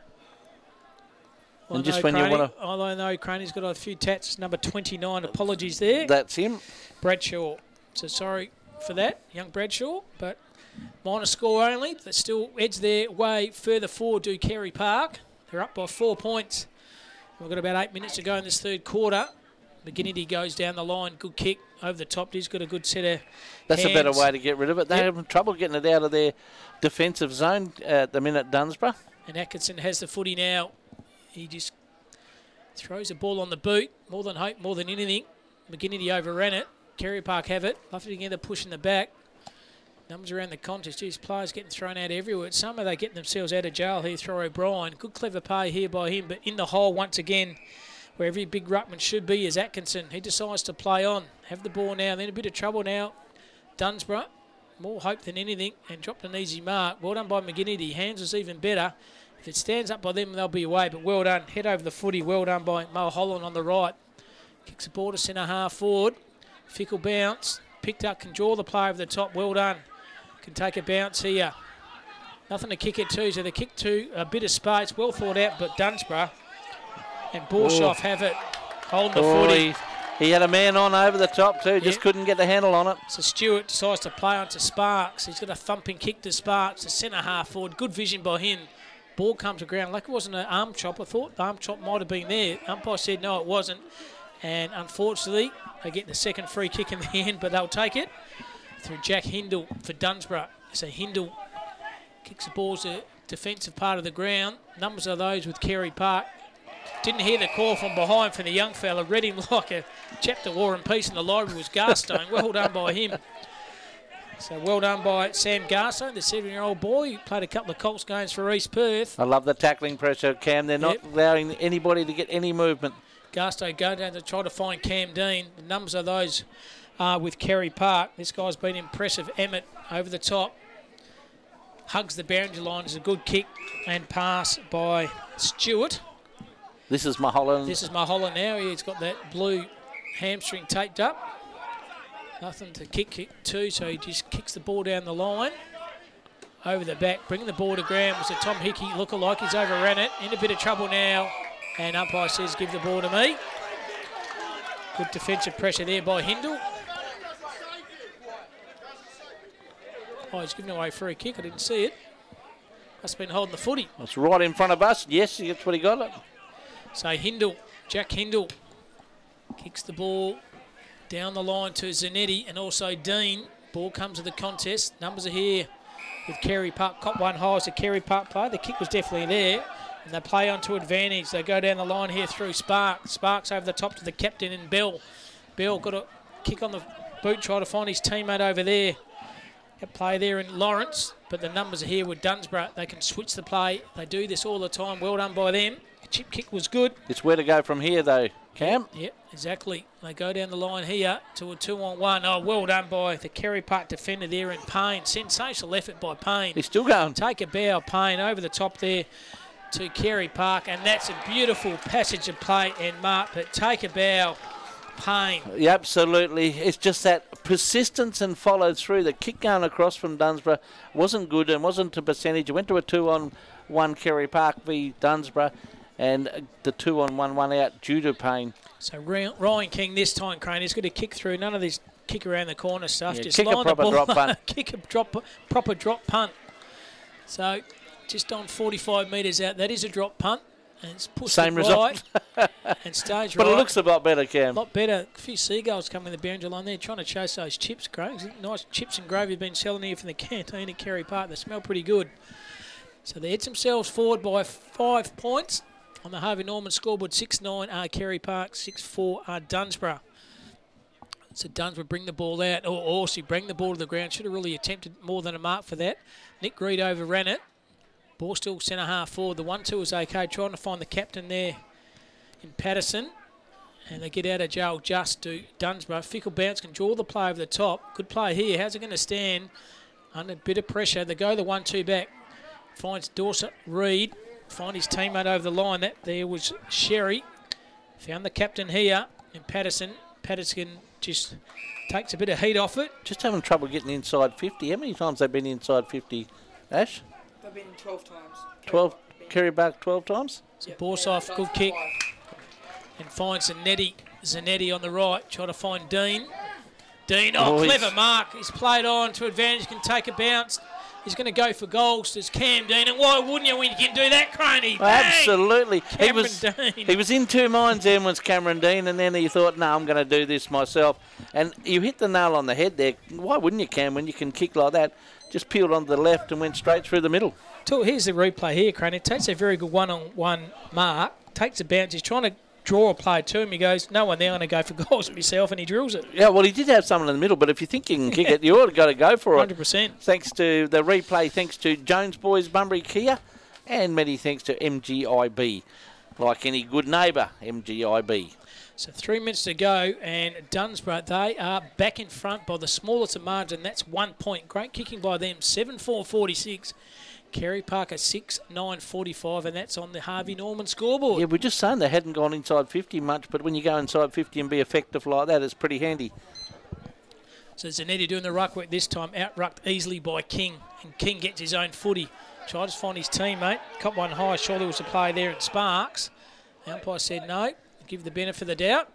And just when you want to... Although I know Craney's got a few tats, number twenty-nine. Apologies there. That's him. Bradshaw. So sorry for that, young Bradshaw, but minor score only. They still edge their way further forward to Carey Park. They're up by four points. We've got about eight minutes to go in this third quarter. McGinnity goes down the line. Good kick over the top. He's got a good set of That's hands. a better way to get rid of it. They're Yep. having trouble getting it out of their defensive zone at the minute, Dunsborough. And Atkinson has the footy now. He just throws the ball on the boot. More than hope, more than anything. McGinnity overran it. Carey Park have it. Love it again, they're pushing the back. Numbers around the contest. These players getting thrown out everywhere. Some of they getting themselves out of jail here. Throw O'Brien. Good clever play here by him. But in the hole once again, where every big ruckman should be, is Atkinson. He decides to play on. Have the ball now. Then a bit of trouble now. Dunsborough. More hope than anything. And dropped an easy mark. Well done by McGinnity. Hands was even better. If it stands up by them, they'll be away. But well done. Head over the footy. Well done by Mo Holland on the right. Kicks the ball to centre half forward. Fickle bounce. Picked up. Can draw the play over the top. Well done. Can take a bounce here. Nothing to kick it to. So they kick to a bit of space. Well thought out. But Dunsborough and Borshoff have it. Holding the Oh, footy. he, he had a man on over the top too. Just Yep. couldn't get the handle on it. So Stewart decides to play onto Sparks. He's got a thumping kick to Sparks. The centre half forward. Good vision by him. Ball comes to ground. Like it wasn't an arm chop. I thought the arm chop might have been there. Umpire said no, it wasn't. And unfortunately, they get the second free kick in the end, but they'll take it through Jack Hindle for Dunsborough. So Hindle kicks the ball to the defensive part of the ground. Numbers are those with Carey Park. Didn't hear the call from behind from the young fella. Read him like a chapter War and Peace in the library was Garstone. Well done by him. So well done by Sam Garstone, the seven-year-old boy who played a couple of Colts games for East Perth. I love the tackling pressure, Cam. They're not Yep. allowing anybody to get any movement. Garstone go down to try to find Cam Dean. The numbers are those uh, with Carey Park. This guy's been impressive. Emmett over the top. Hugs the boundary line. It's a good kick and pass by Stewart. This is Mulholland. This is Mulholland now. He's got that blue hamstring taped up. Nothing to kick it to, so he just kicks the ball down the line. Over the back, bringing the ball to ground was a Tom Hickey lookalike. He's overran it. In a bit of trouble now. And umpire says, give the ball to me. Good defensive pressure there by Hindle. Oh, he's giving away a free kick. I didn't see it. Must have been holding the footy. It's right in front of us. Yes, that's what he got it. So Hindle, Jack Hindle, kicks the ball down the line to Zanetti and also Dean. Ball comes to the contest. Numbers are here with Carey Park. Cop one high as a Carey Park play. The kick was definitely there. And they play on to advantage. They go down the line here through Sparks. Sparks over the top to the captain and Bell. Bell got a kick on the boot, try to find his teammate over there. That play there in Lawrence. But the numbers are here with Dunsborough. They can switch the play. They do this all the time. Well done by them. The chip kick was good. It's where to go from here, though, Cam. Yep, exactly. They go down the line here to a two-on-one. Oh, well done by the Carey Park defender there in Payne. Sensational effort by Payne. He's still going. Take a bow, Payne, over the top there to Carey Park. And that's a beautiful passage of play and mark. But take a bow, Payne. Yeah, absolutely. It's just that persistence and follow through. The kick going across from Dunsborough wasn't good and wasn't to percentage. It went to a two-on-one Carey Park v Dunsborough. And the two-on-one one out due to Payne. So Ryan King this time, Crane, he's going to kick through. None of this kick around the corner stuff. Yeah, just kick a line the proper ball drop punt. Kick a drop, proper drop punt. So just on forty-five metres out, that is a drop punt. And it's pushed Same it result. right and stage But right. it looks a lot better, Cam. A lot better. A few seagulls coming in the boundary line there, trying to chase those chips, Craig. Nice chips and gravy have been selling here from the canteen at Carey Park. They smell pretty good. So they head themselves forward by five points on the Harvey Norman scoreboard. six nine are Carey Park, six four are Dunsborough. So Dunsborough bring the ball out, or Horsey bring the ball to the ground. Should have really attempted more than a mark for that. Nick Reid overran it. Ball still centre half forward. The one two is okay. Trying to find the captain there in Patterson. And they get out of jail just to Dunsborough. Fickle bounce can draw the play over the top. Good play here. How's it going to stand? Under a bit of pressure. They go the one two back. Finds Dorset Reid. Find his teammate over the line. That there was Sherry. Found the captain here in Patterson. Patterson just takes a bit of heat off it. Just having trouble getting inside fifty. How many times they've been inside fifty, Ash? They've been twelve times. twelve, Carey Park twelve times? So yep. Borsoff, good kick. And finds Zanetti. Zanetti on the right. Try to find Dean. Dean, oh, oh clever mark. He's played on to advantage, can take a bounce. He's going to go for goals. There's Cam Dean. And why wouldn't you when you can do that, Crony? Oh, absolutely. Cameron he was Dean. He was in two minds then was Cameron Dean, and then he thought, no, I'm going to do this myself. And you hit the nail on the head there. Why wouldn't you, Cam, when you can kick like that? Just peeled onto the left and went straight through the middle. So here's the replay here, Crony. It takes a very good one-on-one mark. Takes a bounce. He's trying to draw a play to him. He goes, no one there, I'm going to go for goals myself, and he drills it. Yeah, well, he did have someone in the middle, but if you think you can kick it, you ought to got to go for it. one hundred percent. Thanks to the replay, thanks to Jones Boys, Bunbury Kia, and many thanks to M G I B. Like any good neighbour, M G I B. So three minutes to go, and Dunsborough, they are back in front by the smallest of margin. That's one point. Great kicking by them, seven four forty-six. Carey Park at six nine forty-five, and that's on the Harvey Norman scoreboard. Yeah, we're just saying they hadn't gone inside fifty much, but when you go inside fifty and be effective like that, it's pretty handy. So Zanetti doing the ruck work this time, out-rucked easily by King, and King gets his own footy. Tried to find his teammate, cut one high, sure there was a play there in Sparks. The umpire said no, give the benefit of the doubt.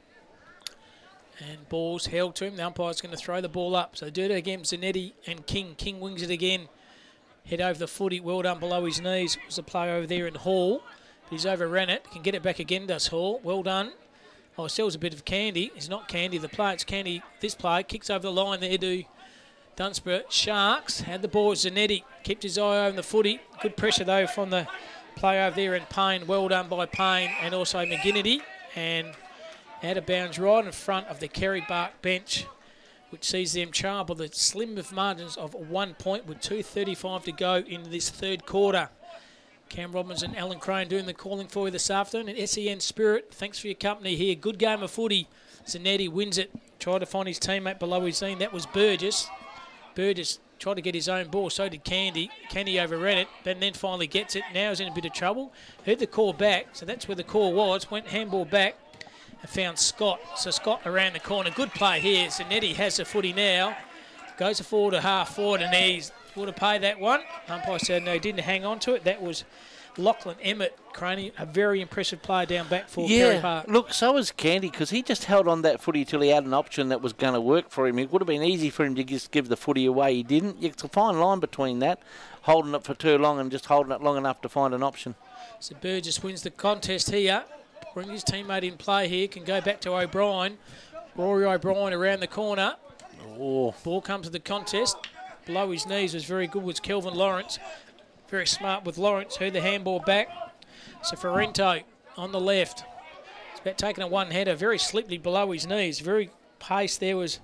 And ball's held to him. The umpire's going to throw the ball up. So they do it again, Zanetti and King. King wings it again. Head over the footy, well done below his knees. Was a play over there in Hall. He's overran it. Can get it back again, does Hall. Well done. Oh, sells a bit of candy. It's not candy, the play. It's candy. This play kicks over the line there to Dunsborough. Sharks had the ball. Zanetti kept his eye over the footy. Good pressure, though, from the play over there in Payne. Well done by Payne and also McGinnity. And out of bounds right in front of the Carey Park bench, which sees them trail by the slim of margins of one point with two thirty-five to go into this third quarter. Cam Robbins and Alan Crane doing the calling for you this afternoon. And S E N Spirit, thanks for your company here. Good game of footy. Zanetti wins it. Tried to find his teammate below his knee. That was Burgess. Burgess tried to get his own ball. So did Candy. Candy overran it, but then finally gets it. Now he's in a bit of trouble. Heard the call back, so that's where the call was. Went handball back and found Scott. So Scott around the corner. Good play here. Zanetti has the footy now. Goes forward to half forward, and he's would have paid that one. Umpire said no, he didn't hang on to it. That was Lachlan Emmett, Craney, a very impressive player down back for Carey Yeah, Park. look, so was Candy, because he just held on that footy till he had an option that was going to work for him. It would have been easy for him to just give the footy away. He didn't. It's a fine line between that, holding it for too long and just holding it long enough to find an option. So Burgess wins the contest here. Bring his teammate in play here. Can go back to O'Brien. Rory O'Brien around the corner. Oh. Ball comes to the contest. Below his knees was very good was Kelvin Lawrence. Very smart with Lawrence. Heard the handball back. So Ferrento on the left. It's about taking a one-header. Very slippery below his knees. Very pace there was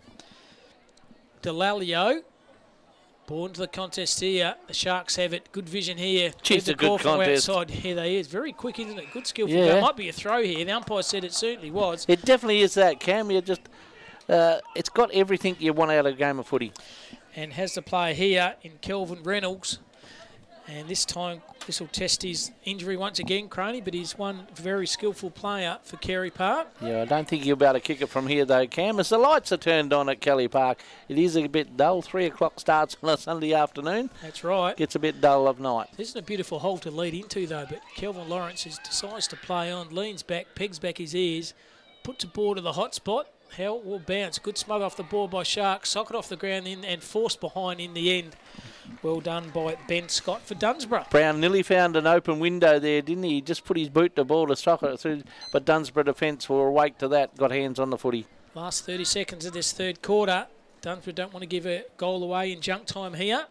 Delalio. Ball into the contest here. The Sharks have it. Good vision here. Jeez, a good contest. Outside. Here they is. Very quick, isn't it? Good skillful. Yeah. There might be a throw here. The umpire said it certainly was. It definitely is that, Cam. You just, uh, it's got everything you want out of a game of footy. And has the player here in Kelvin Reynolds. And this time, this will test his injury once again, Craney, but he's one very skillful player for Carey Park. Yeah, I don't think you'll be able to kick it from here, though, Cam. As the lights are turned on at Carey Park, it is a bit dull. Three o'clock starts on a Sunday afternoon. That's right. Gets a bit dull of night. This isn't a beautiful hole to lead into, though, but Kelvin Lawrence is, decides to play on, leans back, pegs back his ears, puts a ball to the hot spot. Hell will bounce. Good smother off the ball by Sharks. Socket off the ground in and forced behind in the end Well done by Ben Scott for Dunsborough. Brown nearly found an open window there, didn't he? He just put his boot to the ball to sock it through, but Dunsborough defence were awake to that, got hands on the footy. Last thirty seconds of this third quarter. Dunsborough don't want to give a goal away in junk time here.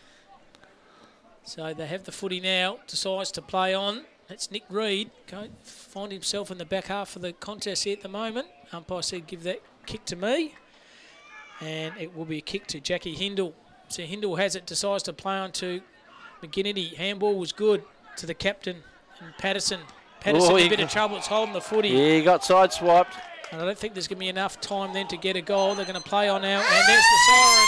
So they have the footy now, decides to play on. That's Nick Reid. Go find himself in the back half of the contest here at the moment. Umpire said give that kick to me. And it will be a kick to Jackie Hindle. So Hindle has it, decides to play on to McGinnity. Handball was good to the captain and Patterson. Patterson oh, in a bit of trouble. It's holding the footy. Yeah, he got sideswiped. And I don't think there's going to be enough time then to get a goal. They're going to play on now. And there's the siren.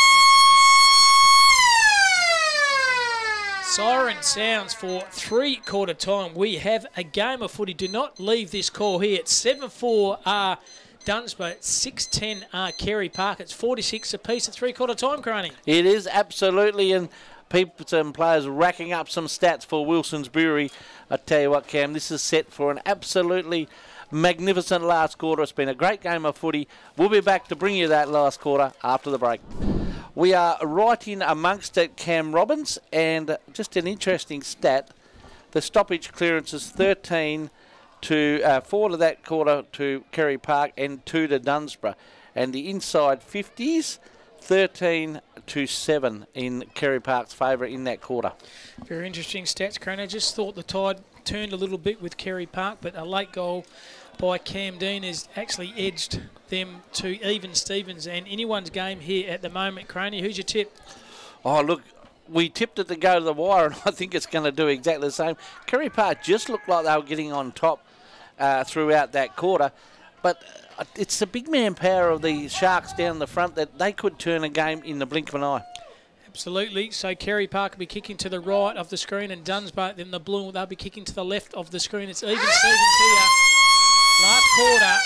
Siren sounds for three-quarter time. We have a game of footy. Do not leave this call here. It's seven four uh, Dunsborough, six ten uh, Carey Park. It's forty-six apiece at three-quarter time, Crony. It is, absolutely, and people and players racking up some stats for Wilson's Brewery. I tell you what, Cam, this is set for an absolutely magnificent last quarter. It's been a great game of footy. We'll be back to bring you that last quarter after the break. We are right in amongst it, Cam Robbins, and just an interesting stat. The stoppage clearance is thirteen to uh, four to that quarter to Carey Park and two to Dunsborough. And the inside fifties, thirteen to seven in Carey Park's favour in that quarter. Very interesting stats, Crane. I just thought the tide turned a little bit with Carey Park, but a late goal by Cam Dean has actually edged them to even Stevens and anyone's game here at the moment. Craney, who's your tip? Oh, look, we tipped it to go to the wire, and I think it's going to do exactly the same. Carey Park just looked like they were getting on top uh, throughout that quarter, but uh, it's the big man power of the Sharks down the front that they could turn a game in the blink of an eye. Absolutely. So Carey Park will be kicking to the right of the screen, and Dunsborough, then the blue, they'll be kicking to the left of the screen. It's even Stevens here. Last quarter.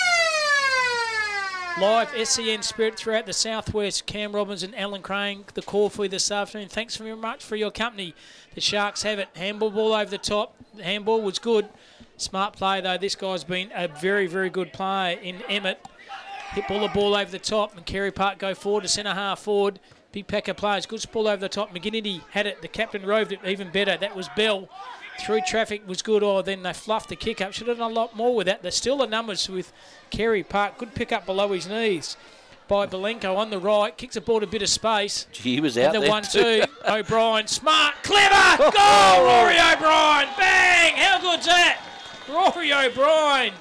Live S C N Spirit throughout the southwest. Cam Robbins and Alan Crane, the call for you this afternoon. Thanks very much for your company. The Sharks have it. Handball ball over the top. The handball was good. Smart play though. This guy's been a very, very good player in Emmett. Hit ball the ball over the top, and Carey Park go forward to centre half forward. Big pack of players. Good ball over the top. McGinnity had it. The captain roved it even better. That was Bell. Through traffic was good. Oh, then they fluffed the kick up. Should have done a lot more with that. There's still the numbers with Carey Park. Good pick up below his knees by Belenko on the right. Kicks the ball to a bit of space. Gee, he was out and the there one two. O'Brien. Smart. Clever. Goal. Oh. Rory O'Brien. Bang. How good's that? Rory O'Brien.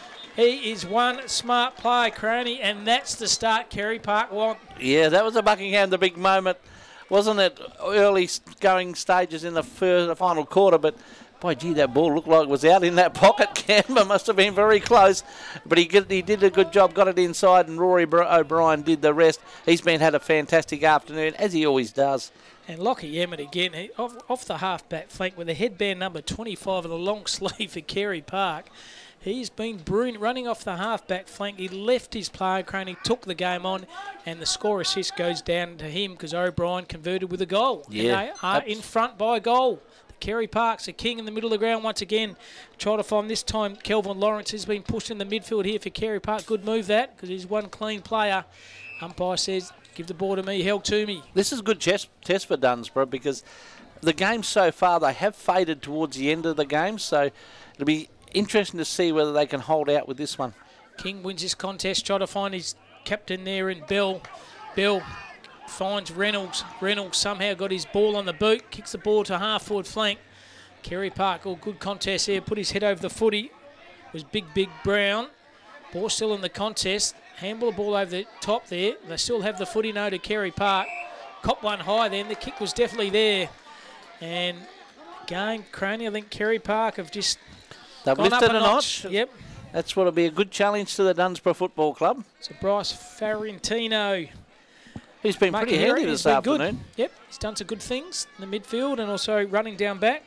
He is one smart player, Craney, and that's the start Carey Park want. Yeah, that was a Buckingham, the big moment. Wasn't it early going stages in the first, final quarter, but boy, gee, that ball looked like it was out in that pocket. Canberra must have been very close, but he, get, he did a good job, got it inside, and Rory O'Brien did the rest. He's been had a fantastic afternoon, as he always does. And Lockie Emmett again, he, off, off the half-back flank with a headband number twenty-five and a long sleeve for Carey Park. He's been brilliant running off the half-back flank. He left his player, Crane, took the game on, and the score assist goes down to him because O'Brien converted with a goal. Yeah. And they are in front by a goal. The Carey Park's a king in the middle of the ground once again. Try to find this time Kelvin Lawrence has been pushed in the midfield here for Carey Park. Good move that because he's one clean player. Umpire says, give the ball to me, held to me. This is a good chess, test for Dunsborough because the game so far, they have faded towards the end of the game, so it'll be interesting to see whether they can hold out with this one. King wins this contest. Try to find his captain there in Bell. Bell finds Reynolds. Reynolds somehow got his ball on the boot. Kicks the ball to half forward flank. Carey Park, all good contest here. Put his head over the footy. It was Big, Big Brown. Ball still in the contest. Handball the ball over the top there. They still have the footy no to Carey Park. Cop one high then. The kick was definitely there. And again, Craney, I think Carey Park have just... They've Gone lifted up a a notch. notch. Yep. That's what will be a good challenge to the Dunsborough Football Club. So Bryce Farentino. He's been pretty handy this afternoon. Good. Yep, he's done some good things in the midfield and also running down back.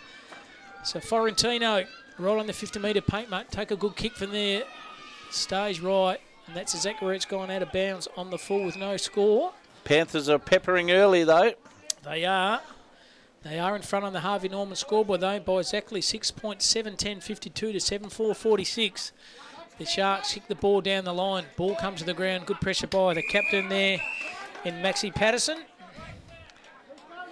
So Farentino, right on the fifty metre paint, mate. Take a good kick from there. Stays right. And that's exactly where it's gone out of bounds on the full with no score. Panthers are peppering early, though. They are. They are in front on the Harvey Norman scoreboard, though, by exactly six points, seven ten fifty-two to seven four forty-six. The Sharks kick the ball down the line. Ball comes to the ground. Good pressure by the captain there in Maxie Patterson.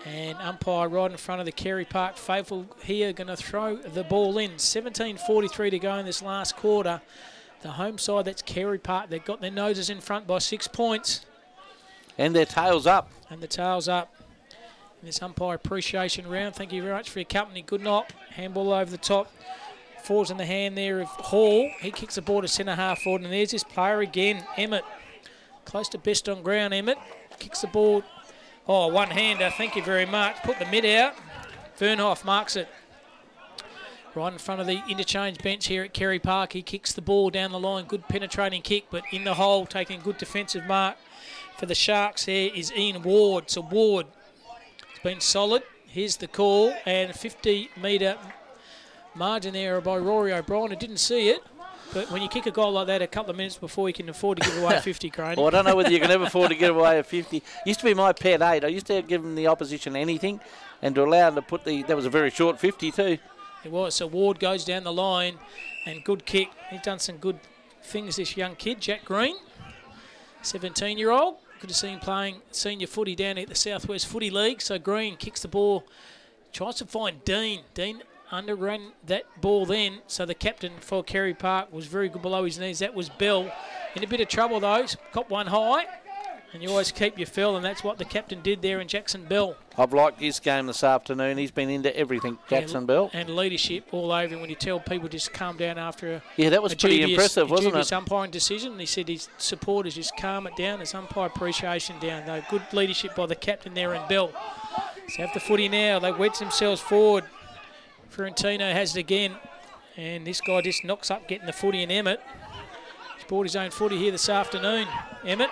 And umpire right in front of the Carey Park faithful here going to throw the ball in. seventeen forty-three to go in this last quarter. The home side, that's Carey Park. They've got their noses in front by six points. And their tails up. And the tails up. In this umpire appreciation round. Thank you very much for your company. Good knock. Handball over the top. Falls in the hand there of Hall. He kicks the ball to centre half forward. And there's this player again, Emmett. Close to best on ground, Emmett. Kicks the ball. Oh, one-hander. Thank you very much. Put the mid out. Vernhoff marks it. Right in front of the interchange bench here at Carey Park. He kicks the ball down the line. Good penetrating kick, but in the hole, taking good defensive mark for the Sharks there is Ian Ward. So Ward, it's been solid. Here's the call, and fifty metre margin there by Rory O'Brien. I didn't see it, but when you kick a goal like that a couple of minutes before, you can afford to give away fifty, Crane. Well, I don't know whether you can ever afford to give away a fifty. Used to be my pet eight. I used to give them the opposition anything, and to allow them to put the, that was a very short fifty too. It was. So Ward goes down the line, and good kick. He's done some good things, this young kid, Jack Green, seventeen-year-old. Good to see him playing senior footy down at the Southwest Footy League. So Green kicks the ball, tries to find Dean. Dean underran that ball then, so the captain for Carey Park was very good below his knees. That was Bell. In a bit of trouble though, got one high, and you always keep your fill, and that's what the captain did there in Jackson Bell. I've liked his game this afternoon. He's been into everything, Jackson and, Bell. And leadership all over him when you tell people just calm down after a Yeah, that was a pretty dubious, impressive, wasn't dubious it? umpiring decision. And he said his supporters just calm it down. His umpire appreciation down. Though good leadership by the captain there in Bell. So have the footy now. They wedge themselves forward. Fiorentino has it again, and this guy just knocks up getting the footy in Emmett. He's brought his own footy here this afternoon. Emmett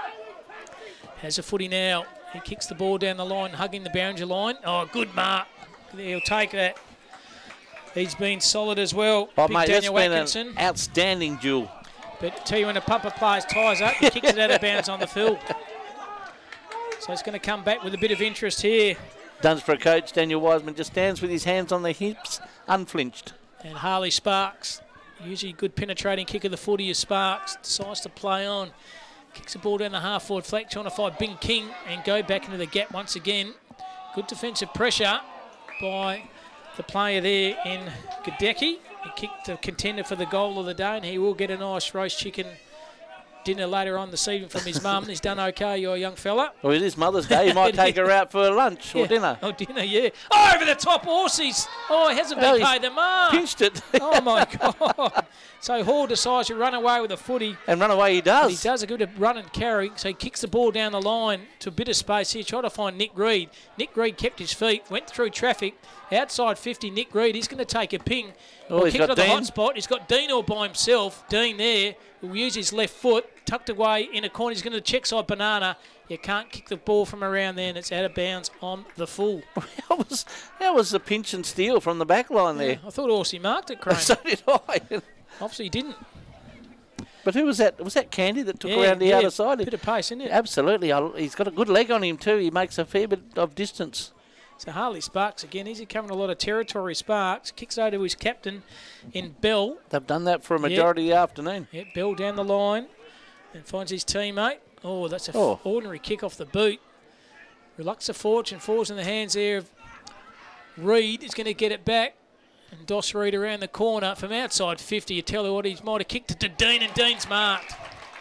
has the footy now. He kicks the ball down the line, hugging the boundary line. Oh, good mark. He'll take that. He's been solid as well. Oh, Big mate, Daniel that's Atkinson. been an outstanding duel. But tell you, when a pumper plays ties up, he kicks it out of bounds on the field. So it's going to come back with a bit of interest here. Dunsborough coach Daniel Wiseman just stands with his hands on the hips, unflinched. And Harley Sparks, usually good penetrating kick of the footy as Sparks decides to play on. Kicks the ball down the half forward flank, trying to find Bing King and go back into the gap once again. Good defensive pressure by the player there in Gadecki. He kicked the contender for the goal of the day, and he will get a nice roast chicken dinner later on this evening from his mum. He's done okay, your young fella. Well, it is Mother's Day. He might take her out for lunch yeah. or dinner. Oh, dinner, yeah. Oh, over the top, Orsies. Oh, he hasn't been oh, paid the mark. Pinched it. Oh, my God. So Hall decides to run away with the footy. And run away he does. He does a good run and carry, so he kicks the ball down the line to a bit of space here, trying to find Nick Reed. Nick Reed kept his feet, went through traffic, outside fifty, Nick Reed. He's going to take a ping. Oh, he's kick got it to the Dean. hot spot. He's got Dean all by himself. Dean there, who'll use his left foot, tucked away in a corner. He's going to check side Banana. You can't kick the ball from around there, and it's out of bounds on the full. that was that was a pinch and steal from the back line there. Yeah, I thought Orsi marked it, Crane. So did I. Obviously he didn't. But who was that? Was that Candy that took Yeah, around the yeah, other side? bit of pace, isn't it? Absolutely. He's got a good leg on him too. He makes a fair bit of distance. So Harley Sparks again. He's covering a lot of territory. Sparks kicks over to his captain in Bell. They've done that for a majority yep. of the afternoon. Yep, Bell down the line and finds his teammate. Oh, that's an oh. ordinary kick off the boot. Relucts of fortune falls in the hands there of Reed. Is going to get it back. And Doss Reed around the corner from outside fifty. You tell you what, he might have kicked it to Dean, and Dean's marked.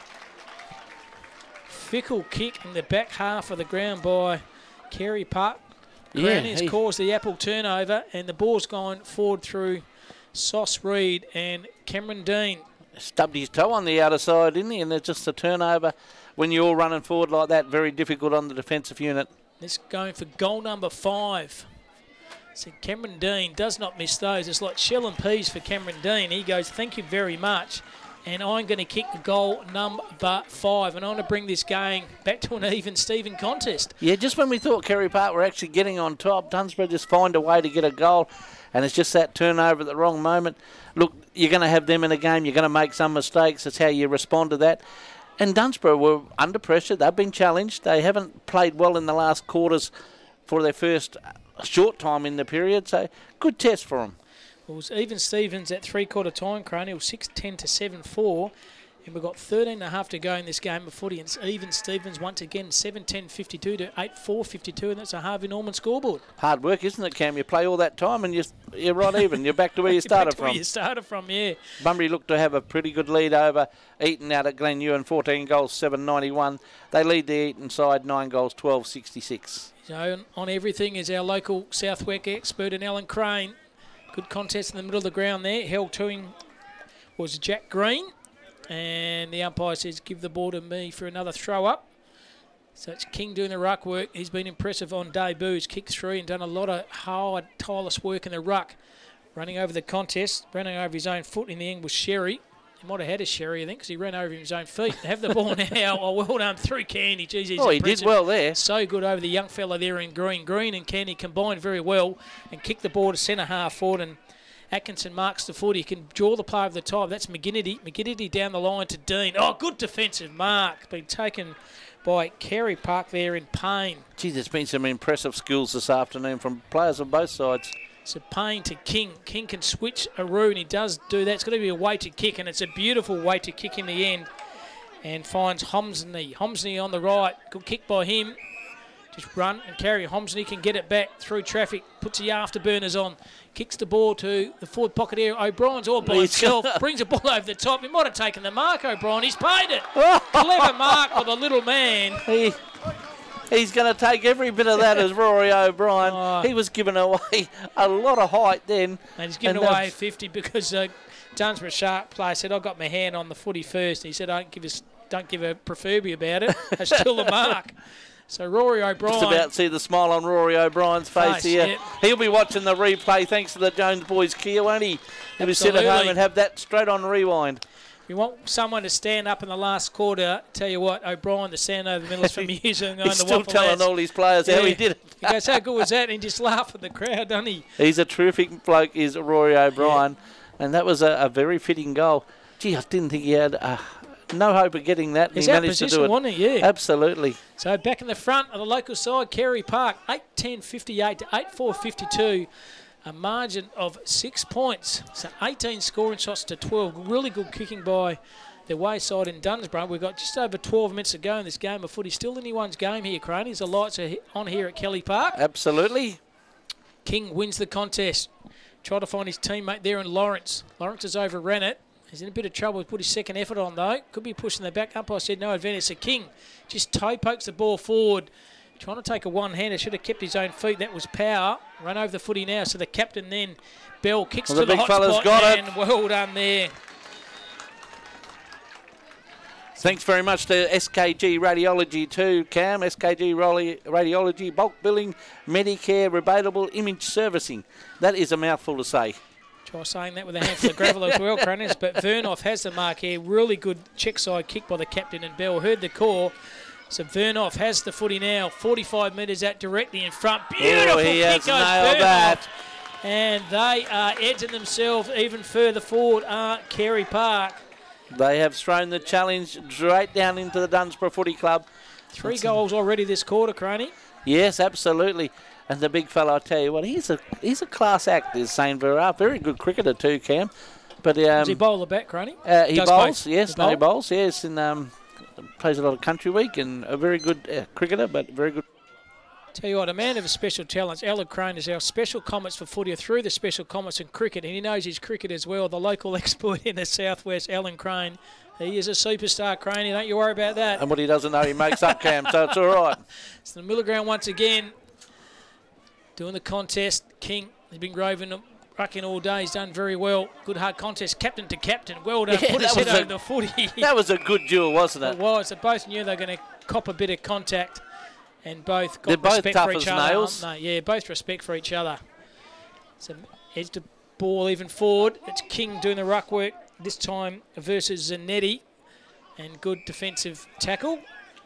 Fickle kick in the back half of the ground by Carey Park. Yeah, has he caused the Apple turnover, and the ball's gone forward through Sauce Reed and Cameron Dean. Stubbed his toe on the outer side, didn't he? And there's just a turnover. When you're running forward like that, very difficult on the defensive unit. This going for goal number five. So Cameron Dean does not miss those. It's like shell and peas for Cameron Dean. He goes, thank you very much. And I'm going to kick goal number five. And I'm going to bring this game back to an even Steven contest. Yeah, just when we thought Carey Park were actually getting on top, Dunsborough just find a way to get a goal. And it's just that turnover at the wrong moment. Look, you're going to have them in a game. You're going to make some mistakes. That's how you respond to that. And Dunsborough were under pressure. They've been challenged. They haven't played well in the last quarters for their first short time in the period. So good test for them. It was even Stevens at three-quarter time, Crane. It was six ten to seven four. And we've got thirteen and a half to go in this game of footy. And it's even Stevens once again, seven ten fifty-two to eight four fifty-two. And that's a Harvey Norman scoreboard. Hard work, isn't it, Cam? You play all that time and you're, you're right even. You're back to where you started back to from. where you started from, yeah. Bunbury looked to have a pretty good lead over Eton out at Glen Ewan, fourteen goals, seven ninety-one. They lead the Eton side, nine goals, twelve sixty-six. So on everything is our local Southwick expert and Alan Crane. Good contest in the middle of the ground there. Held to him was Jack Green. And the umpire says, give the ball to me for another throw up. So it's King doing the ruck work. He's been impressive on debut. He's kicked three and done a lot of hard, tireless work in the ruck. Running over the contest, running over his own foot in the end was Sherry. He might have had a Sherry, I think, because he ran over his own feet. They have the ball now. Oh, well done through Candy. Jeez, he's oh, he impressive. did well there. So good over the young fella there in green. Green and Candy combined very well and kicked the ball to centre half forward. And Atkinson marks the foot. He can draw the play over the top. That's McGinnity. McGinnity down the line to Dean. Oh, good defensive mark. Been taken by Carey Park there in Payne. Gee, there's been some impressive skills this afternoon from players on both sides. So Payne to King. King can switch a roo, and he does do that. It's going to be a weighted kick, and it's a beautiful weighted kick in the end. And finds Homsley. Homsley on the right. Good kick by him. Just run and carry. Homsley can get it back through traffic. Puts the afterburners on. Kicks the ball to the forward pocket area. O'Brien's all by himself. Brings the ball over the top. He might have taken the mark, O'Brien. He's paid it. Clever mark by the little man. He, he's going to take every bit of that as Rory O'Brien. Oh. He was giving away a lot of height then. And he's given and away fifty because uh, Dunsborough sharp player said, I got my hand on the footy first. He said, don't give us, don't give a proverbial about it. That's still a mark. So Rory O'Brien. Just about to see the smile on Rory O'Brien's face nice, here. Yep. He'll be watching the replay thanks to the Jones boys Kia, won't he? He'll be sitting at home and have that straight on rewind. If you want someone to stand up in the last quarter, tell you what, O'Brien, the stand over the middle is from years ago. He's still telling all his players yeah. how he did it. He goes, how good was that? And he just laughed at the crowd, doesn't he? He's a terrific bloke, is Rory O'Brien. Yeah. And that was a, a very fitting goal. Gee, I didn't think he had... Uh, no hope of getting that. He's he out managed position, to do it. Wasn't he? Yeah. Absolutely. So back in the front of the local side, Carey Park, eight ten fifty-eight to eight four fifty-two. A margin of six points. So eighteen scoring shots to twelve. Really good kicking by the way side in Dunsborough. We've got just over twelve minutes to go in this game of footy. Still anyone's game here, Cronies. The lights are on here at Kelly Park. Absolutely. King wins the contest. Try to find his teammate there in Lawrence. Lawrence has overrun it. He's in a bit of trouble. He's put his second effort on, though. Could be pushing the back. Umpire said no advantage. So King just toe pokes the ball forward. Trying to take a one-hander. Should have kept his own feet. That was power. Run over the footy now. So the captain then, Bell, kicks well, to the, the hot fella's spot. got And it. well done there. Thanks very much to S K G Radiology too, Cam. S K G Radiology, bulk billing, Medicare, rebatable image servicing. That is a mouthful to say. Try saying that with a handful of gravel as well, Cronus. But Vernoff has the mark here. Really good check side kick by the captain, and Bell heard the call. So Vernoff has the footy now. forty-five metres out directly in front. Beautiful oh, he kick has goes nailed Vernoff. That. And they are edging themselves even further forward, are Carey Park. They have thrown the challenge straight down into the Dunsborough Footy Club. Three That's goals already this quarter, Croney. Yes, absolutely. And the big fella, I tell you what, he's a he's a class act, is Saint Vera. Very good cricketer too, Cam. But um, does he bowl the bat, Croney? Uh, he Does bowls, both. yes, he no, bowl? he bowls, yes, and um, plays a lot of country week, and a very good uh, cricketer, but very good. Tell you what, a man of a special talents, Alan Crane, is our special comments for footy through the special comments in cricket, and he knows his cricket as well. The local expert in the southwest, Alan Crane. He is a superstar, Crane. Don't you worry about that. And what he doesn't know, he makes up, Cam, so it's all right. It's the middle ground once again. Doing the contest. King has been roving, rucking all day. He's done very well. Good hard contest. Captain to captain. Well done. Yeah, Put his head a, over the footy. That was a good duel, wasn't it? It was. They both knew they were going to cop a bit of contact. And both got They're both respect tough for each as other. nails. Aren't they? Yeah, both respect for each other. So edge the ball even forward. It's King doing the ruck work. This time versus Zanetti. And good defensive tackle.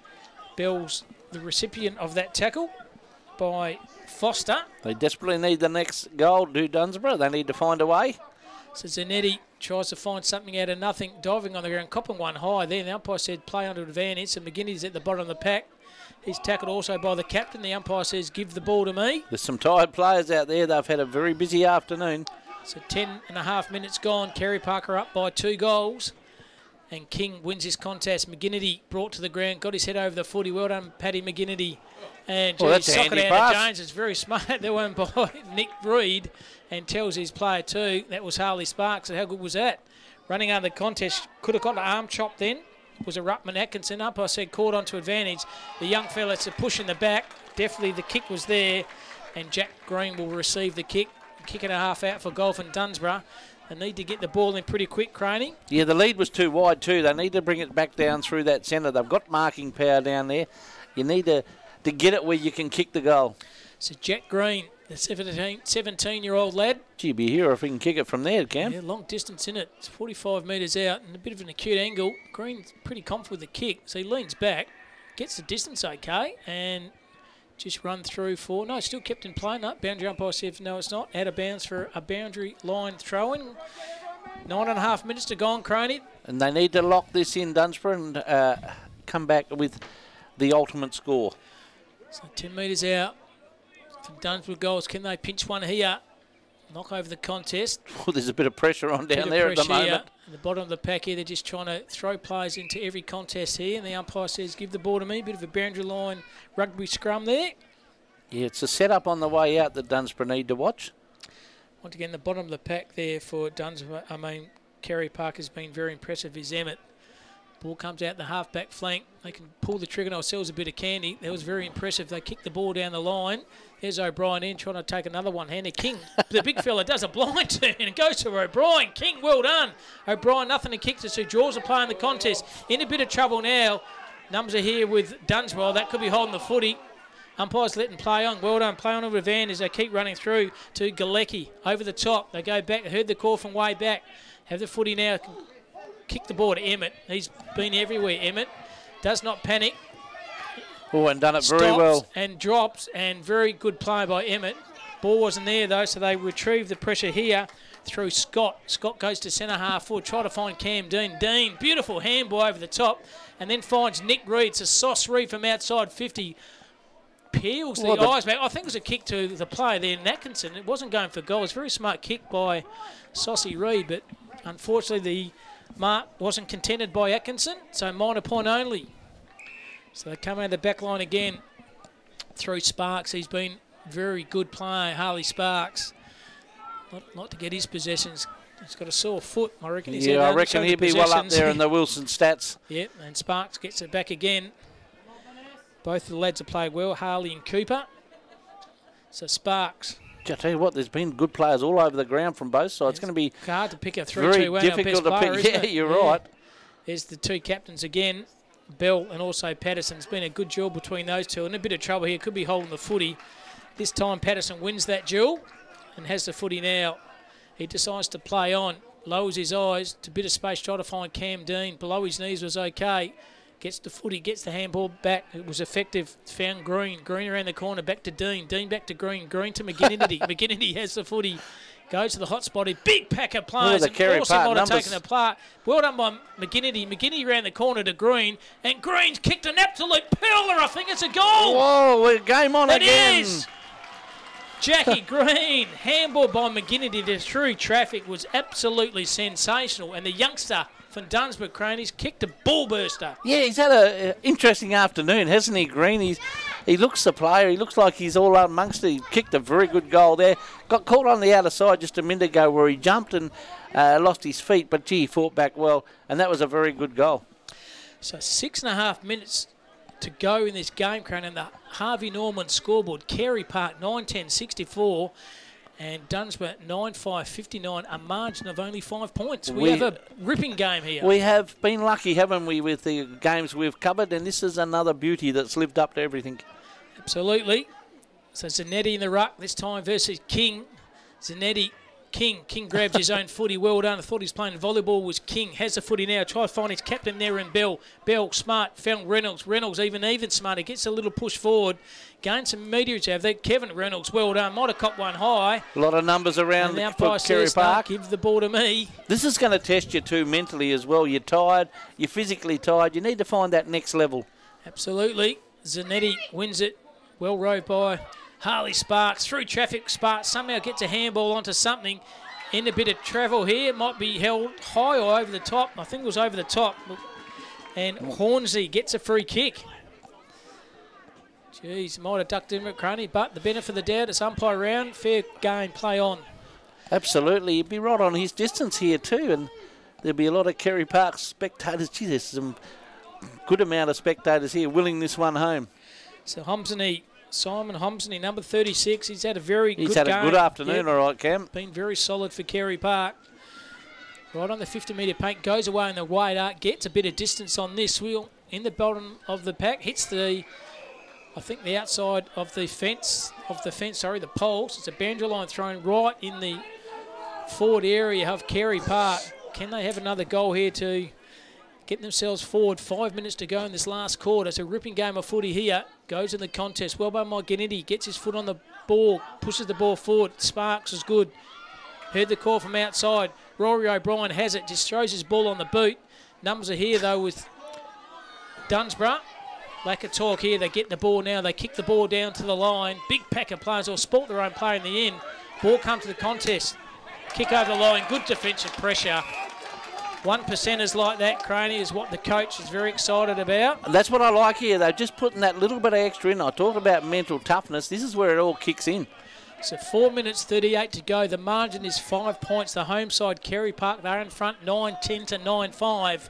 Bell's the recipient of that tackle by Foster. They desperately need the next goal, do Dunsborough. They need to find a way. So Zanetti tries to find something out of nothing, diving on the ground, copping one high there. The umpire said play under advantage. So McGinty's at the bottom of the pack. He's tackled also by the captain. The umpire says give the ball to me. There's some tired players out there. They've had a very busy afternoon. So ten and a half minutes gone. Carey Parker up by two goals. And King wins his contest. McGinnity brought to the ground, got his head over the footy. Well done, Paddy McGinnity. And well, that's socket out pass. of Jones. It's very smart. That one by Nick Reed, and tells his player too. That was Harley Sparks. So how good was that? Running out of the contest, could have got an arm chop then. It was a Ruttman Atkinson up. I said caught onto advantage. The young fella to push in the back. Definitely the kick was there, and Jack Green will receive the kick. Kick and a half out for Golf and Dunsborough. They need to get the ball in pretty quick, Craney. Yeah, the lead was too wide too. They need to bring it back down through that centre. They've got marking power down there. You need to, to get it where you can kick the goal. So Jack Green, the seventeen-year-old lad. Gee, be here if he can kick it from there, Cam. Yeah, long distance in it. It's forty-five metres out and a bit of an acute angle. Green's pretty confident with the kick, so he leans back, gets the distance okay, and just run through for, no, still kept in play. No, boundary umpire says no, it's not. Out of bounds for a boundary line throw-in. Nine and a half minutes to go on, Croney. And they need to lock this in, Dunsborough, and uh, come back with the ultimate score. So ten metres out for Dunsborough goals. Can they pinch one here? Knock over the contest. Well, there's a bit of pressure on down there at the moment. Here. At the bottom of the pack here, they're just trying to throw players into every contest here, and the umpire says, give the ball to me. Bit of a boundary line rugby scrum there. Yeah, it's a setup on the way out that Dunsborough need to watch. Once again, the bottom of the pack there for Dunsborough, I mean, Carey Park has been very impressive. Is Emmett. Ball comes out the half-back flank. They can pull the trigger and ourselves a bit of candy. That was very impressive. They kicked the ball down the line. There's O'Brien in, trying to take another one-hander. King, the big fella, does a blind turn and goes to O'Brien. King, well done. O'Brien, nothing to kick to, so draws a play in the contest. In a bit of trouble now. Numbers are here with Dunsborough. That could be holding the footy. Umpires letting play on. Well done. Play on over Van as they keep running through to Galecki. Over the top. They go back. They heard the call from way back. Have the footy now. Kick the ball to Emmett. He's been everywhere, Emmett. Does not panic. Oh, and done it very Stops well. And drops, and very good play by Emmett. Ball wasn't there, though, so they retrieve the pressure here through Scott. Scott goes to centre half forward, try to find Cam Dean. Dean, beautiful handball over the top, and then finds Nick Reed. It's a sauce read from outside fifty. Peels the, well, the eyes back. I think it was a kick to the player there, Atkinson. It wasn't going for goal. It was a very smart kick by Saucy Reed, but unfortunately the mark wasn't contended by Atkinson, so minor point only. So they come out of the back line again through Sparks. He's been very good player, Harley Sparks. Not, not to get his possessions. He's got a sore foot, I reckon. He's yeah, I reckon he'll be well up there in the Wilson stats. Yep, and Sparks gets it back again. Both of the lads have played well, Harley and Cooper. So Sparks. I tell you what, there's been good players all over the ground from both sides. It's going to be hard to pick a three very two one difficult to player, pick. Yeah, it? you're yeah. right. There's the two captains again, Bell and also Patterson. It's been a good duel between those two. And a bit of trouble here. Could be holding the footy. This time Patterson wins that duel and has the footy now. He decides to play on. Lowers his eyes to a bit of space. Try to find Cam Dean. Below his knees was okay. Gets the footy, gets the handball back. It was effective. Found Green. Green around the corner. Back to Dean. Dean back to Green. Green to McGinnity. McGinnity has the footy. Goes to the hot spot. A big pack of players. Oh, the Carey also Park might have numbers. taken a part. Well done by McGinnity. McGinnity around the corner to Green. And Green's kicked an absolute peeler. I think it's a goal. Whoa, we're game on it again. It is. Jackie Green. Handball by McGinnity to through traffic was absolutely sensational. And the youngster from Dunsborough Cronies kicked a ball burster. Yeah, he's had an interesting afternoon, hasn't he, Green? He's, he looks the player. He looks like he's all amongst it. He kicked a very good goal there. Got caught on the outer side just a minute ago where he jumped and uh, lost his feet, but, gee, he fought back well, and that was a very good goal. So six and a half minutes to go in this game, Crane, and the Harvey Norman scoreboard. Carey Park nine ten sixty-four. And Dunsborough nine five fifty-nine, a margin of only five points. We, we have a ripping game here. We have been lucky, haven't we, with the games we've covered, and this is another beauty that's lived up to everything. Absolutely. So Zanetti in the ruck this time versus King. Zanetti, King. King grabs his own footy. Well done. I thought he was playing volleyball. Was King. Has the footy now. Try to find his captain there in Bell. Bell, smart. Found Reynolds. Reynolds even even smarter. Gets a little push forward. Gained some meterage out there. Kevin Reynolds, well done. Might have caught one high. A lot of numbers around the for Carey Park. Give the ball to me. This is going to test you too mentally as well. You're tired. You're physically tired. You need to find that next level. Absolutely. Zanetti wins it. Well rowed by Harley Sparks. Through traffic, Sparks somehow gets a handball onto something. in a bit of travel here. Might be held high or over the top. I think it was over the top. And Hornsey gets a free kick. Jeez, might have ducked in McCraney, but the benefit of the doubt, it's umpire round. Fair game, play on. Absolutely. He'd be right on his distance here too, and there'll be a lot of Carey Park spectators. Gee, there's some good amount of spectators here willing this one home. So Homsony, Simon Homsony, number thirty-six. He's had a very He's good had game. a good afternoon, Yep. all right, Cam. Been very solid for Carey Park. Right on the fifty metre paint, goes away in the wide arc, gets a bit of distance on this wheel in the bottom of the pack, hits the, I think the outside of the fence, of the fence, sorry, the poles. It's a boundary line thrown right in the forward area of Carey Park. Can they have another goal here to get themselves forward? Five minutes to go in this last quarter. It's a ripping game of footy here. Goes in the contest. Well by Mike Gennady. Gets his foot on the ball. Pushes the ball forward. Sparks is good. Heard the call from outside. Rory O'Brien has it. Just throws his ball on the boot. Numbers are here though with Dunsborough. Lack of talk here. They get the ball now. They kick the ball down to the line. Big pack of players all sport their own play in the end. Ball comes to the contest. Kick over the line. Good defensive pressure. One percenters like that, Craney, is what the coach is very excited about. That's what I like here. They're just putting that little bit of extra in. I talk about mental toughness. This is where it all kicks in. So four minutes thirty-eight to go. The margin is five points. The home side, Carey Park, they're in front nine ten to nine five.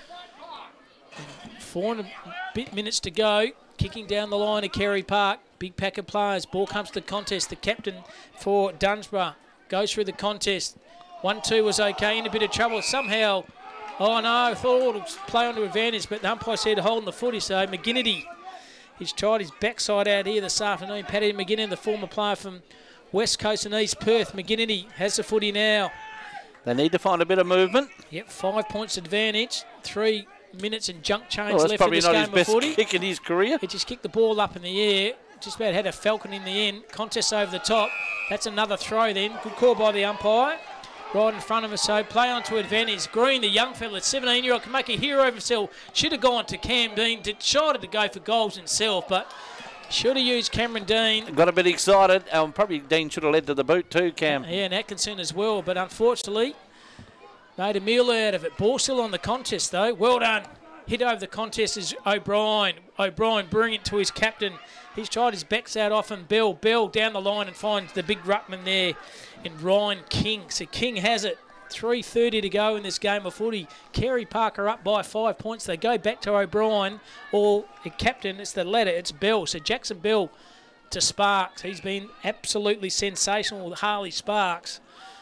Four and a bit minutes to go. Kicking down the line of Carey Park. Big pack of players. Ball comes to the contest. The captain for Dunsborough goes through the contest. one two was okay, in a bit of trouble. Somehow, oh no, I thought it was play on to advantage, but the umpire said holding the footy, so McGinnity, he's tried his backside out here this afternoon. Paddy McGinnity, the former player from West Coast and East Perth. McGinnity has the footy now. They need to find a bit of movement. Yep, five points advantage. Three minutes and junk change Well, that's left in probably this not game his best of footy. kick in his career. He just kicked the ball up in the air. Just about had a falcon in the end. Contest over the top. That's another throw then. Good call by the umpire. Right in front of us, so play on to advantage. Green, the young fella, seventeen-year-old, can make a hero of himself. Should have gone to Cam Dean. Decided to go for goals himself, but should have used Cameron Dean. Got a bit excited. Um, probably Dean should have led to the boot too, Cam. Yeah, and Atkinson as well, but unfortunately made a meal out of it. Ball still on the contest, though. Well done. Hit over the contest is O'Brien. O'Brien bringing it to his captain. He's tried his backs out off and Bell. Bell down the line and finds the big ruckman there in Ryan King. So King has it. three thirty to go in this game of footy. Carey Park are up by five points. They go back to O'Brien, or the captain, it's the latter, it's Bell. So Jackson Bell to Sparks. He's been absolutely sensational with Harley Sparks.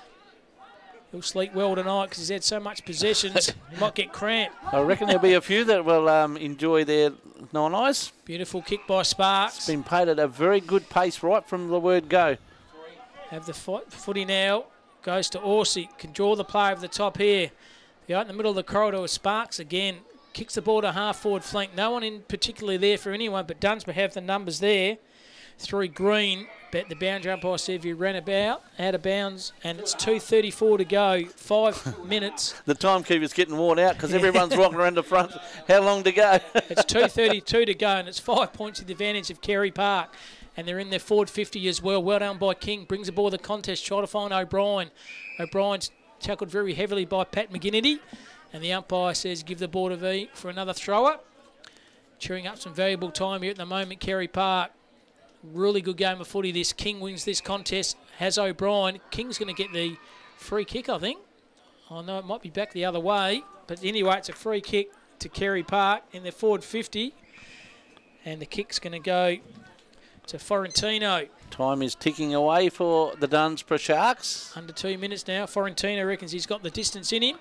He'll sleep well tonight because he's had so much possessions. He might get cramped. I reckon there'll be a few that will um, enjoy their nine eyes. Beautiful kick by Sparks. It's been played at a very good pace right from the word go. Have the foot, footy now. Goes to Orsi. Can draw the play over the top here. They out in the middle of the corridor with Sparks again. Kicks the ball to half forward flank. No one in particularly there for anyone, but Dunsborough have the numbers there. Through Green. Bet the boundary umpire said if you ran about, out of bounds, and it's two thirty-four to go. Five minutes. The timekeeper's getting worn out because everyone's walking around the front. How long to go? It's two thirty-two to go, and it's five points to the advantage of Carey Park. And they're in their forward fifty as well. Well done by King. Brings the ball to the contest. Try to find O'Brien. O'Brien's tackled very heavily by Pat McGinnity. And the umpire says give the ball to V for another thrower. Chewing up some valuable time here at the moment, Carey Park. Really good game of footy this. King wins this contest. Has O'Brien. King's going to get the free kick, I think. I know it might be back the other way. But anyway, it's a free kick to Carey Park in their forward fifty. And the kick's going to go to Florentino. Time is ticking away for the Dunsborough Sharks. Under two minutes now. Florentino reckons he's got the distance in him.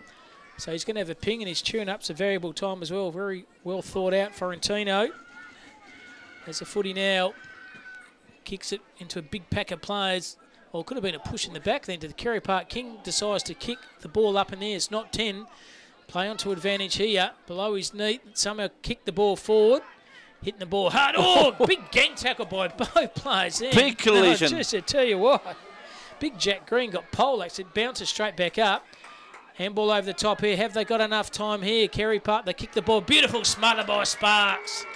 So he's going to have a ping, and he's chewing up some variable time as well. Very well thought out, Florentino. There's a footy now. Kicks it into a big pack of players. Well, it could have been a push in the back then to the Carey Park. King decides to kick the ball up in there. It's not ten. Play on to advantage here. Below his knee. Somehow kick the ball forward. Hitting the ball hard. Oh, big gang tackle by both players there. Big collision. No, just to tell you what. Big Jack Green got poleaxed. It bounces straight back up. Handball over the top here. Have they got enough time here? Carey Park, they kick the ball. Beautiful smutter by Sparks.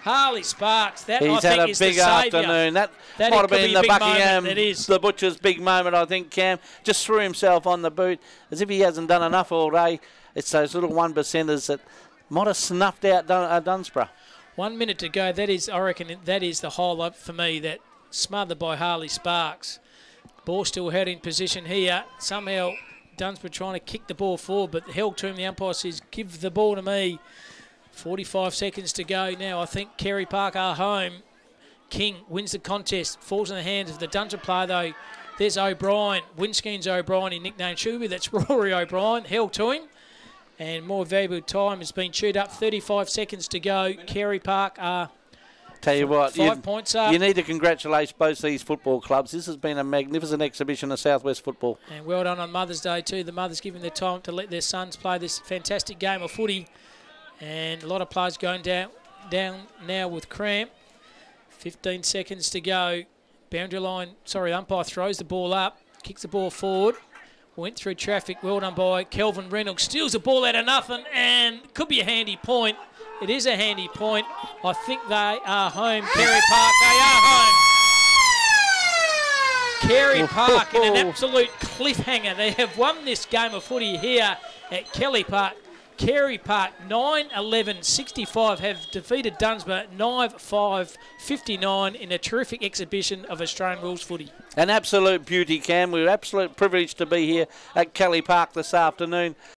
Harley Sparks. That He's I had think a is big the saviour. afternoon. That, That might have could been be the a big Buckingham, moment. It is. the Butcher's big moment, I think, Cam. Just threw himself on the boot as if he hasn't done enough all day. It's those little one percenters that might have snuffed out Dun uh, Dunsborough. One minute to go. That is, I reckon, that is the highlight for me. That smothered by Harley Sparks. Ball still held in position here. Somehow Dunsborough trying to kick the ball forward, but held to him. The umpire says, give the ball to me. forty-five seconds to go now. I think Carey Park are home. King wins the contest. Falls in the hands of the Dunsborough player, though. There's O'Brien. Windscreen's O'Brien. He nicknamed Shuby. That's Rory O'Brien. Held to him. And more valuable time has been chewed up. thirty-five seconds to go. Carey Park are Tell you what, five you, points up. You need to congratulate both these football clubs. This has been a magnificent exhibition of Southwest football. And well done on Mother's Day too. The mothers giving their time to let their sons play this fantastic game of footy. And a lot of players going down down now with cramp. fifteen seconds to go. Boundary line, sorry, umpire throws the ball up, kicks the ball forward. Went through traffic, well done by Kelvin Reynolds. Steals the ball out of nothing and could be a handy point. It is a handy point. I think they are home. Carey Park, they are home. Carey Park in an absolute cliffhanger. They have won this game of footy here at Kelly Park. Carey Park nine eleven sixty-five have defeated Dunsborough nine five fifty-nine in a terrific exhibition of Australian rules footy. An absolute beauty, Cam. We're absolute privileged to be here at Kelly Park this afternoon.